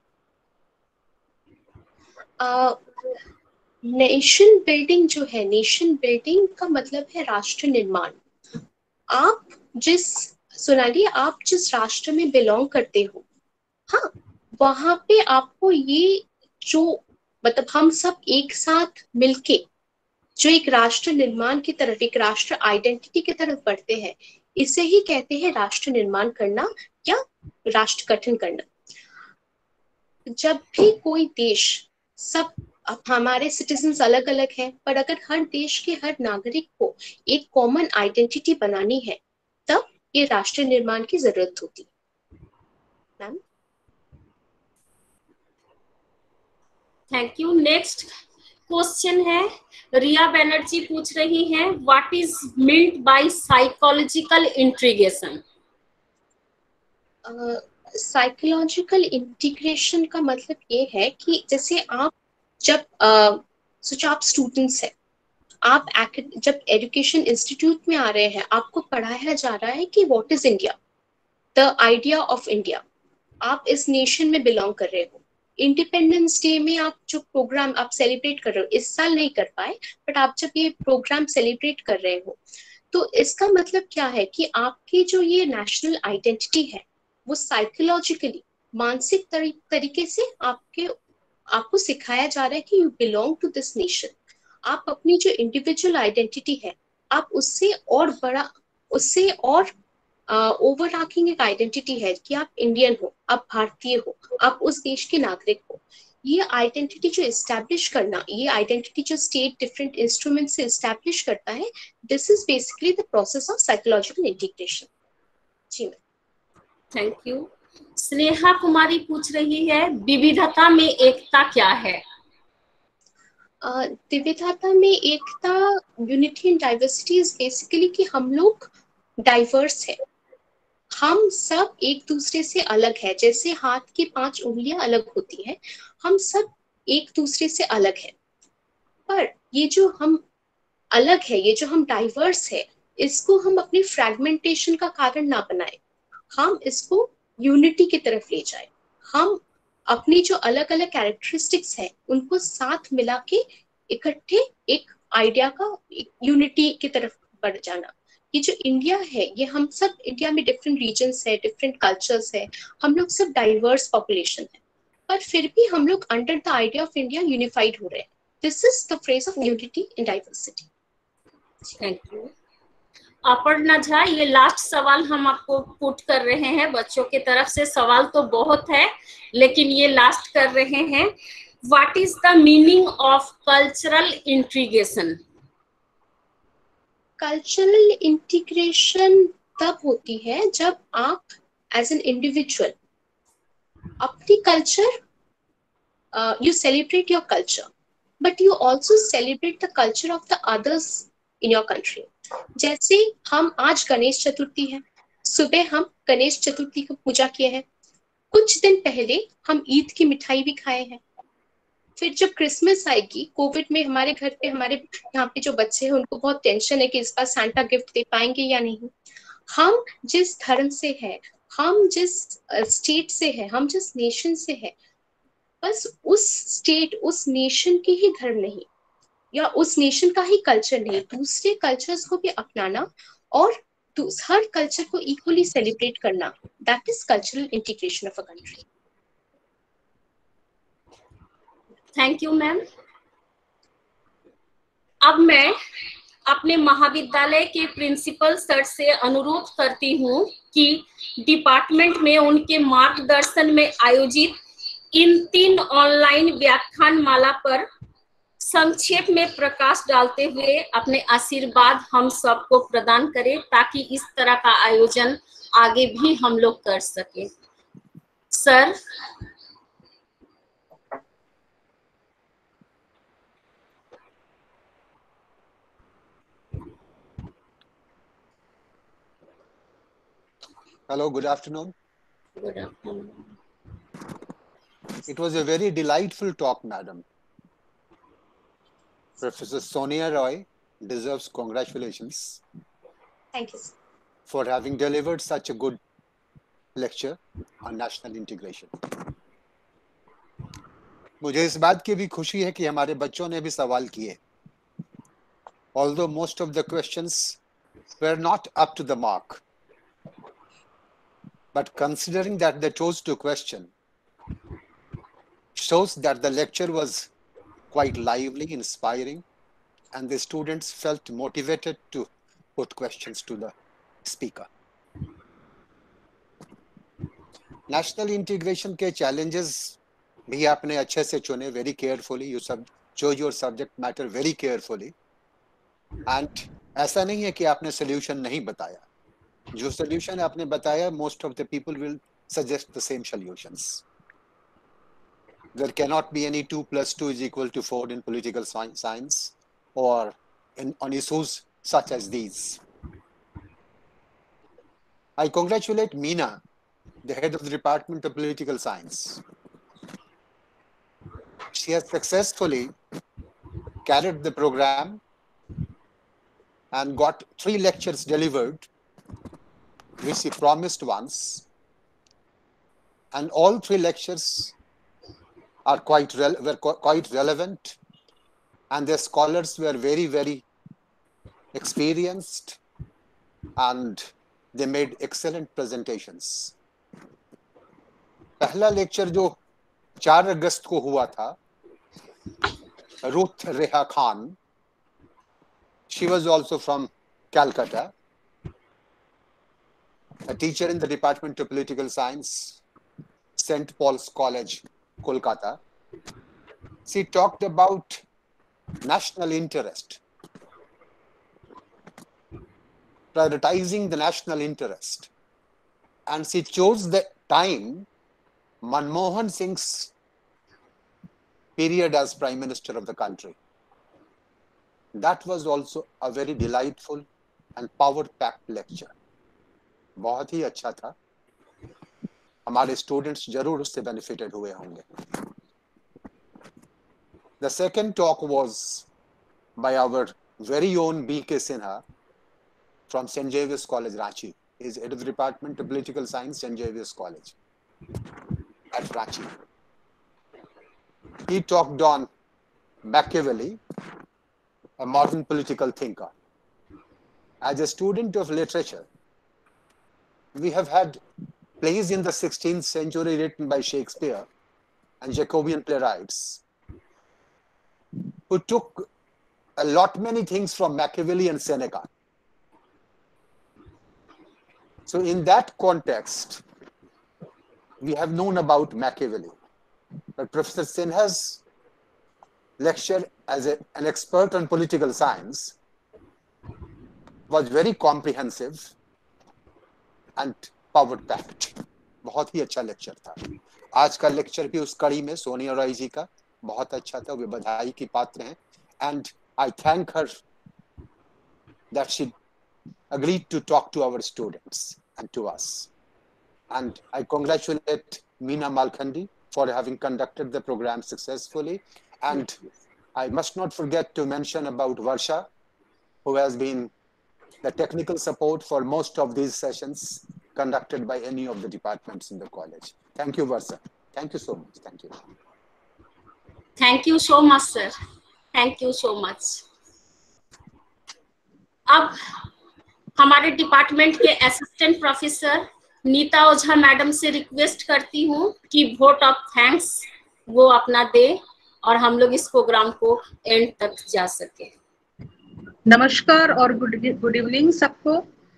नेशन बिल्डिंग जो है, नेशन बिल्डिंग का मतलब है राष्ट्र निर्माण। आप सोनाली, आप जिस राष्ट्र में बिलोंग करते हो, हाँ, वहां पे आपको ये जो मतलब हम सब एक साथ मिलके जो एक राष्ट्र निर्माण की तरफ, एक राष्ट्र आइडेंटिटी की तरफ बढ़ते हैं, इसे ही कहते हैं राष्ट्र निर्माण करना या राष्ट्र गठन करना। जब भी कोई देश, सब हमारे सिटीजन्स अलग अलग हैं, पर अगर हर देश के हर नागरिक को एक कॉमन आइडेंटिटी बनानी है, तब ये राष्ट्र निर्माण की जरूरत होती है। Ma'am? Thank you. Next question है, रिया बैनर्जी पूछ रही हैं, what is meant by psychological integration? Psychological integration का मतलब ये है कि जैसे आप जब सोचो आप स्टूडेंट्स हैं, आप जब एजुकेशन इंस्टीट्यूट में आ रहे हैं, आपको पढ़ाया जा रहा है कि what is India, the idea of India. आप इस नेशन में बिलोंग कर रहे हो। इंडिपेंडेंस डे में आप जो प्रोग्राम आप सेलिब्रेट कर रहे हो, इस साल नहीं कर पाए, बट आप जब ये प्रोग्राम सेलिब्रेट कर रहे हो, तो इसका मतलब क्या है कि आपकी जो ये नेशनल आइडेंटिटी है, वो साइकोलॉजिकली, मानसिक तरीके से आपको सिखाया जा रहा है कि you belong to this nation. आप अपनी जो इंडिविजुअल आइडेंटिटी है, आप उससे और बड़ा, उससे और ओवरआर्किंग एक आइडेंटिटी है कि आप इंडियन हो, आप भारतीय हो, आप उस देश के नागरिक हो। ये आइडेंटिटी जो एस्टैब्लिश करना, ये आइडेंटिटी जो स्टेट डिफरेंट इंस्ट्रूमेंट से एस्टैब्लिश करता है, this is basically the process of psychological integration. जी ma'am. Thank you. Sneha Kumari पूछ रही है, विविधता में एकता क्या है? विविधता में एकता, unity in diversity is basically कि हम लोग डाइवर्स है, हम सब एक दूसरे से अलग है। जैसे हाथ की 5 उंगलियां अलग होती है, हम सब एक दूसरे से अलग है, पर ये जो हम अलग है, ये जो हम डाइवर्स है, इसको हम अपनी फ्रैगमेंटेशन का कारण ना बनाए, हम इसको यूनिटी की तरफ ले जाए। हम अपनी जो अलग अलग कैरेक्टरिस्टिक्स है, उनको साथ मिला के इकट्ठे एक आइडिया का, यूनिटी की तरफ बढ़ जाना। ये जो इंडिया है, ये हम सब, इंडिया में डिफरेंट रीजन्स है, डिफरेंट कल्चर्स है, हम लोग सब डाइवर्स पॉपुलेशन है, पर फिर भी हम लोग under the idea of India unified हो रहे हैं। This is the phrase of unity in diversity. Thank you. Aparna Jha, ये लास्ट सवाल हम आपको पुट कर रहे हैं बच्चों की तरफ से। सवाल तो बहुत है लेकिन ये लास्ट कर रहे हैं। What is the meaning of cultural integration? Cultural integration तब होती है जब आप एज एन इंडिविजुअल अपनी culture, you celebrate your culture, but you also celebrate the culture of the others in your country. जैसे हम आज गणेश चतुर्थी है, सुबह हम गणेश चतुर्थी की पूजा किए हैं, कुछ दिन पहले हम ईद की मिठाई भी खाए हैं। फिर जब क्रिसमस आएगी, कोविड में हमारे घर पे, हमारे यहाँ पे जो बच्चे हैं उनको बहुत टेंशन है कि इस बार सांता गिफ्ट दे पाएंगे या नहीं। हम जिस धर्म से है, हम जिस स्टेट से है, हम जिस नेशन से है, बस उस स्टेट, उस नेशन के ही धर्म नहीं या उस नेशन का ही कल्चर नहीं, दूसरे कल्चर्स को भी अपनाना और हर कल्चर को इक्वली सेलिब्रेट करना, that is cultural integration of a country. Thank you ma'am. अब मैं अपने महाविद्यालय के प्रिंसिपल सर से अनुरोध करती हूँ कि डिपार्टमेंट में उनके मार्गदर्शन में आयोजित इन 3 ऑनलाइन व्याख्यान माला पर संक्षेप में प्रकाश डालते हुए अपने आशीर्वाद हम सबको प्रदान करें, ताकि इस तरह का आयोजन आगे भी हम लोग कर सके। Sir. Hello, good afternoon. Good afternoon. It was a very delightful talk, madam. Professor Sonia Roy deserves congratulations. Thank you, sir, for having delivered such a good lecture on national integration. मुझे इस बात की भी खुशी है कि हमारे बच्चों ने भी सवाल किए. Although most of the questions were not up to the mark, but considering that they chose to question, shows that the lecture was quite lively, inspiring, and the students felt motivated to put questions to the speaker. National integration के challenges भी आपने अच्छे से चुने, very carefully. You chose your subject matter very carefully. And ऐसा नहीं है कि आपने solution नहीं बताया. जो solution आपने बताया, most of the people will suggest the same solutions. There cannot be any 2 + 2 = 4 in political science or on issues such as these. I congratulate Meena, the head of the Department of Political Science. She has successfully carried the program and got 3 lectures delivered, which she promised once. And all 3 lectures are quite relevant, and the scholars were very, very experienced, and they made excellent presentations. पहला lecture जो 4 अगस्त को हुआ था, Ruth Reha Khan, she was also from Calcutta, a teacher in the Department of Political Science, St. Paul's College, Kolkata. She talked about national interest, prioritizing the national interest. And she chose the time Manmohan Singh's period as Prime Minister of the country. That was also a very delightful and power-packed lecture. बहुत ही अच्छा था. हमारे students जरूर उससे benefited हुए होंगे. The second talk was by our very own B.K. Sinha from St. Xavier's College, Ranchi. He is head of the Department of Political Science, St. Xavier's College at Ranchi. He talked on Machiavelli, a modern political thinker. As a student of literature, we have had plays in the 16th century written by Shakespeare and Jacobean playwrights, who took a lot many things from Machiavelli and Seneca. So in that context, we have known about Machiavelli. But Professor Sinha's lecture as an expert on political science was very comprehensive and power packed. बहुत ही अच्छा lecture था. आज का lecture भी उस कड़ी में सोनिया रॉय जी का बहुत अच्छा था. वे बधाई की पात्र हैं. And I thank her that she agreed to talk to our students and to us. And I congratulate Meena Malkhandi for having conducted the program successfully. And I must not forget to mention about Varsha, who has been the technical support for most of these sessions conducted by any of the departments in the college. Thank you, Varsha. Thank you so much. Thank you. Thank you so much, sir. Thank you so much. अब हमारे department के assistant professor Neeta Ojha madam से request करती हूँ कि vote of thanks वो अपना दे और हम लोग इस प्रोग्राम को एंड तक जा सके. नमस्कार और गुड इवनिंग सबको.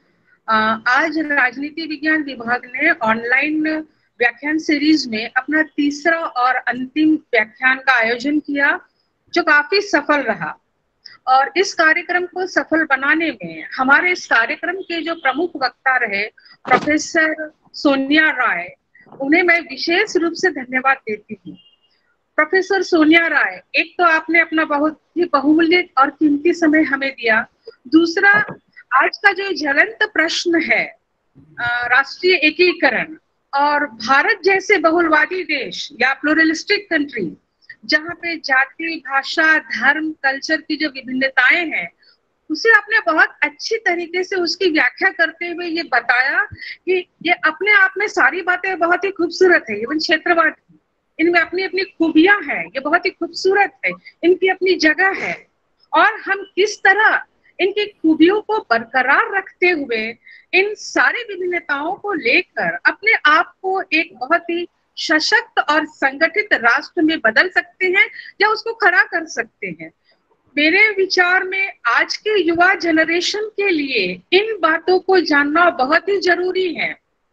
आज राजनीति विज्ञान विभाग ने ऑनलाइन व्याख्यान सीरीज में अपना तीसरा और अंतिम व्याख्यान का आयोजन किया, जो काफी सफल रहा. और इस कार्यक्रम को सफल बनाने में हमारे इस कार्यक्रम के जो प्रमुख वक्ता रहे प्रोफेसर सोनिया राय, उन्हें मैं विशेष रूप से धन्यवाद देती हूँ. प्रोफेसर सोनिया राय, एक तो आपने अपना बहुत ही बहुमूल्य और कीमती समय हमें दिया. दूसरा, आज का जो ज्वलंत प्रश्न है राष्ट्रीय एकीकरण और भारत जैसे बहुलवादी देश या प्लूरलिस्टिक कंट्री, जहाँ पे जाति, भाषा, धर्म, कल्चर की जो विभिन्नताएं हैं, उसे आपने बहुत अच्छी तरीके से उसकी व्याख्या करते हुए ये बताया कि ये अपने आप में सारी बातें बहुत ही खूबसूरत है. इवन क्षेत्रवाद, इनमें अपनी अपनी खूबियां हैं, ये बहुत ही खूबसूरत है, इनकी अपनी जगह है. और हम किस तरह इनकी खूबियों को बरकरार रखते हुए इन सारी विभिन्नताओं को लेकर अपने आप को एक बहुत ही सशक्त और संगठित राष्ट्र में बदल सकते हैं या उसको खड़ा कर सकते हैं. मेरे विचार में आज के युवा जनरेशन के लिए इन बातों को जानना बहुत ही जरूरी है,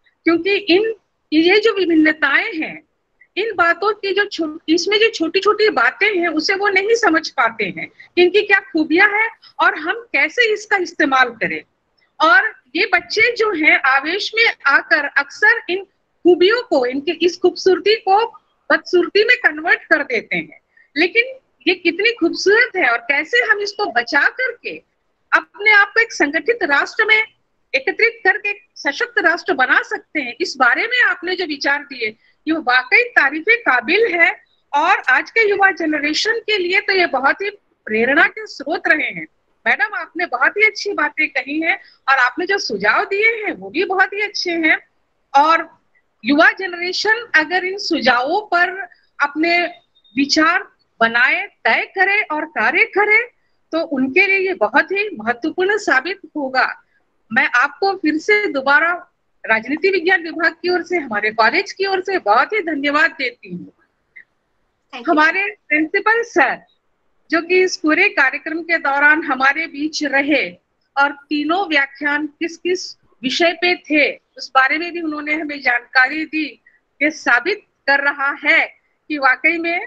क्योंकि ये जो विभिन्नताएं हैं, इन बातों की जो इसमें जो छोटी छोटी बातें हैं उसे वो नहीं समझ पाते हैं, इनकी क्या खूबियां हैं और हम कैसे इसका इस्तेमाल करें. और ये बच्चे जो हैं आवेश में आकर अक्सर इन खूबियों को, इनके इस खूबसूरती को बदसूरती में कन्वर्ट कर देते हैं. लेकिन ये कितनी खूबसूरत है और कैसे हम इसको बचा करके अपने आप को एक संगठित राष्ट्र में एकत्रित करके सशक्त राष्ट्र बना सकते हैं, इस बारे में आपने जो विचार दिए ये वाकई तारीफे काबिल है. और आज के युवा जनरेशन के लिए तो ये बहुत ही प्रेरणा के स्रोत रहे हैं. मैडम, आपने बहुत ही अच्छी बातें कही हैं और आपने जो सुझाव दिए हैं वो भी बहुत ही अच्छे हैं. और युवा जनरेशन अगर इन सुझावों पर अपने विचार बनाए, तय करे और कार्य करे तो उनके लिए ये बहुत ही महत्वपूर्ण साबित होगा. मैं आपको फिर से दोबारा राजनीति विज्ञान विभाग की ओर से, हमारे कॉलेज की ओर से बहुत ही धन्यवाद देती हूँ. हमारे प्रिंसिपल सर जो कि इस पूरे कार्यक्रम के दौरान हमारे बीच रहे और तीनों व्याख्यान किस किस विषय पे थे उस बारे में भी उन्होंने हमें जानकारी दी, ये साबित कर रहा है कि वाकई में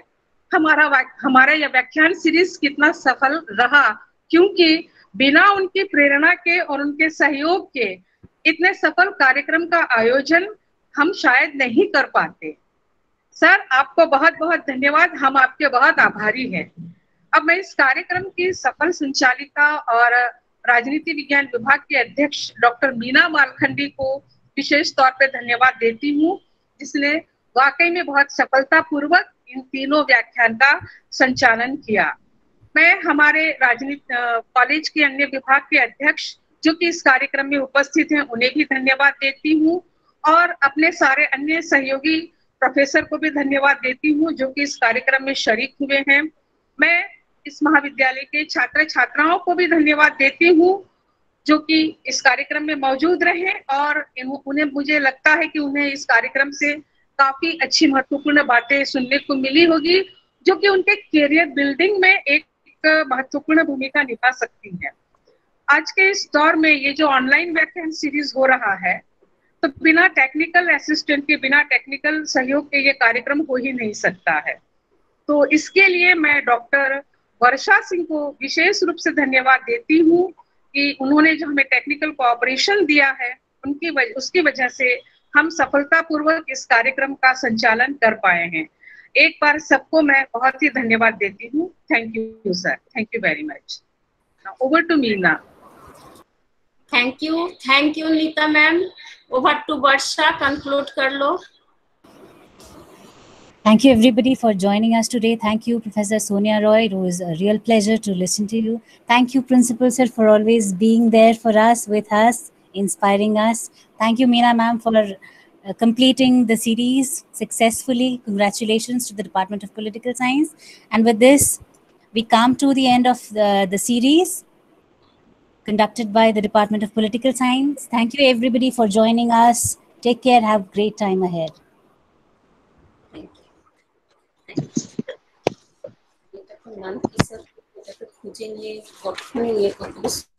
हमारा यह व्याख्यान सीरीज कितना सफल रहा, क्योंकि बिना उनकी प्रेरणा के और उनके सहयोग के इतने सफल कार्यक्रम का आयोजन हम शायद नहीं कर पाते. सर, आपको बहुत बहुत धन्यवाद, हम आपके बहुत आभारी हैं. अब मैं इस कार्यक्रम की सफल संचालिका और राजनीति विज्ञान विभाग के अध्यक्ष डॉक्टर मीना मालखंडी को विशेष तौर पे धन्यवाद देती हूँ, जिसने वाकई में बहुत सफलतापूर्वक इन तीनों व्याख्यान का संचालन किया. मैं हमारे राजनीति कॉलेज के अन्य विभाग के अध्यक्ष जो कि इस कार्यक्रम में उपस्थित हैं उन्हें भी धन्यवाद देती हूँ और अपने सारे अन्य सहयोगी प्रोफेसर को भी धन्यवाद देती हूँ जो कि इस कार्यक्रम में शरीक हुए हैं. मैं इस महाविद्यालय के छात्र छात्राओं को भी धन्यवाद देती हूँ जो कि इस कार्यक्रम में मौजूद रहे और उन्हें, मुझे लगता है कि उन्हें इस कार्यक्रम से काफी अच्छी महत्वपूर्ण बातें सुनने को मिली होगी जो कि उनके करियर बिल्डिंग में एक एक महत्वपूर्ण भूमिका निभा सकती हैं। आज के इस दौर में ये जो ऑनलाइन व्याख्यान सीरीज हो रहा है, तो बिना टेक्निकल असिस्टेंट के, बिना टेक्निकल सहयोग के ये कार्यक्रम हो ही नहीं सकता है। तो इसके लिए मैं डॉक्टर वर्षा सिंह को विशेष रूप से धन्यवाद देती हूँ कि उन्होंने जो हमें टेक्निकल कोऑपरेशन दिया है, उसकी वजह से हम सफलतापूर्वक इस कार्यक्रम का संचालन कर पाए हैं। एक बार सबको मैं बहुत ही धन्यवाद देती हूँ। Thank you sir, thank you very much. Over to Meena. Thank you Neeta ma'am. Over to Varsha, conclude कर लो। Thank you everybody for joining us today. Thank you Professor Sonia Roy. It was a real pleasure to listen to you. Thank you Principal Sir for always being there for us, with us, inspiring us. Thank you Meena ma'am for completing the series successfully. Congratulations to the Department of Political Science. And with this, we come to the end of the series conducted by the Department of Political Science. Thank you everybody for joining us. Take care. Have a great time ahead. Thank you.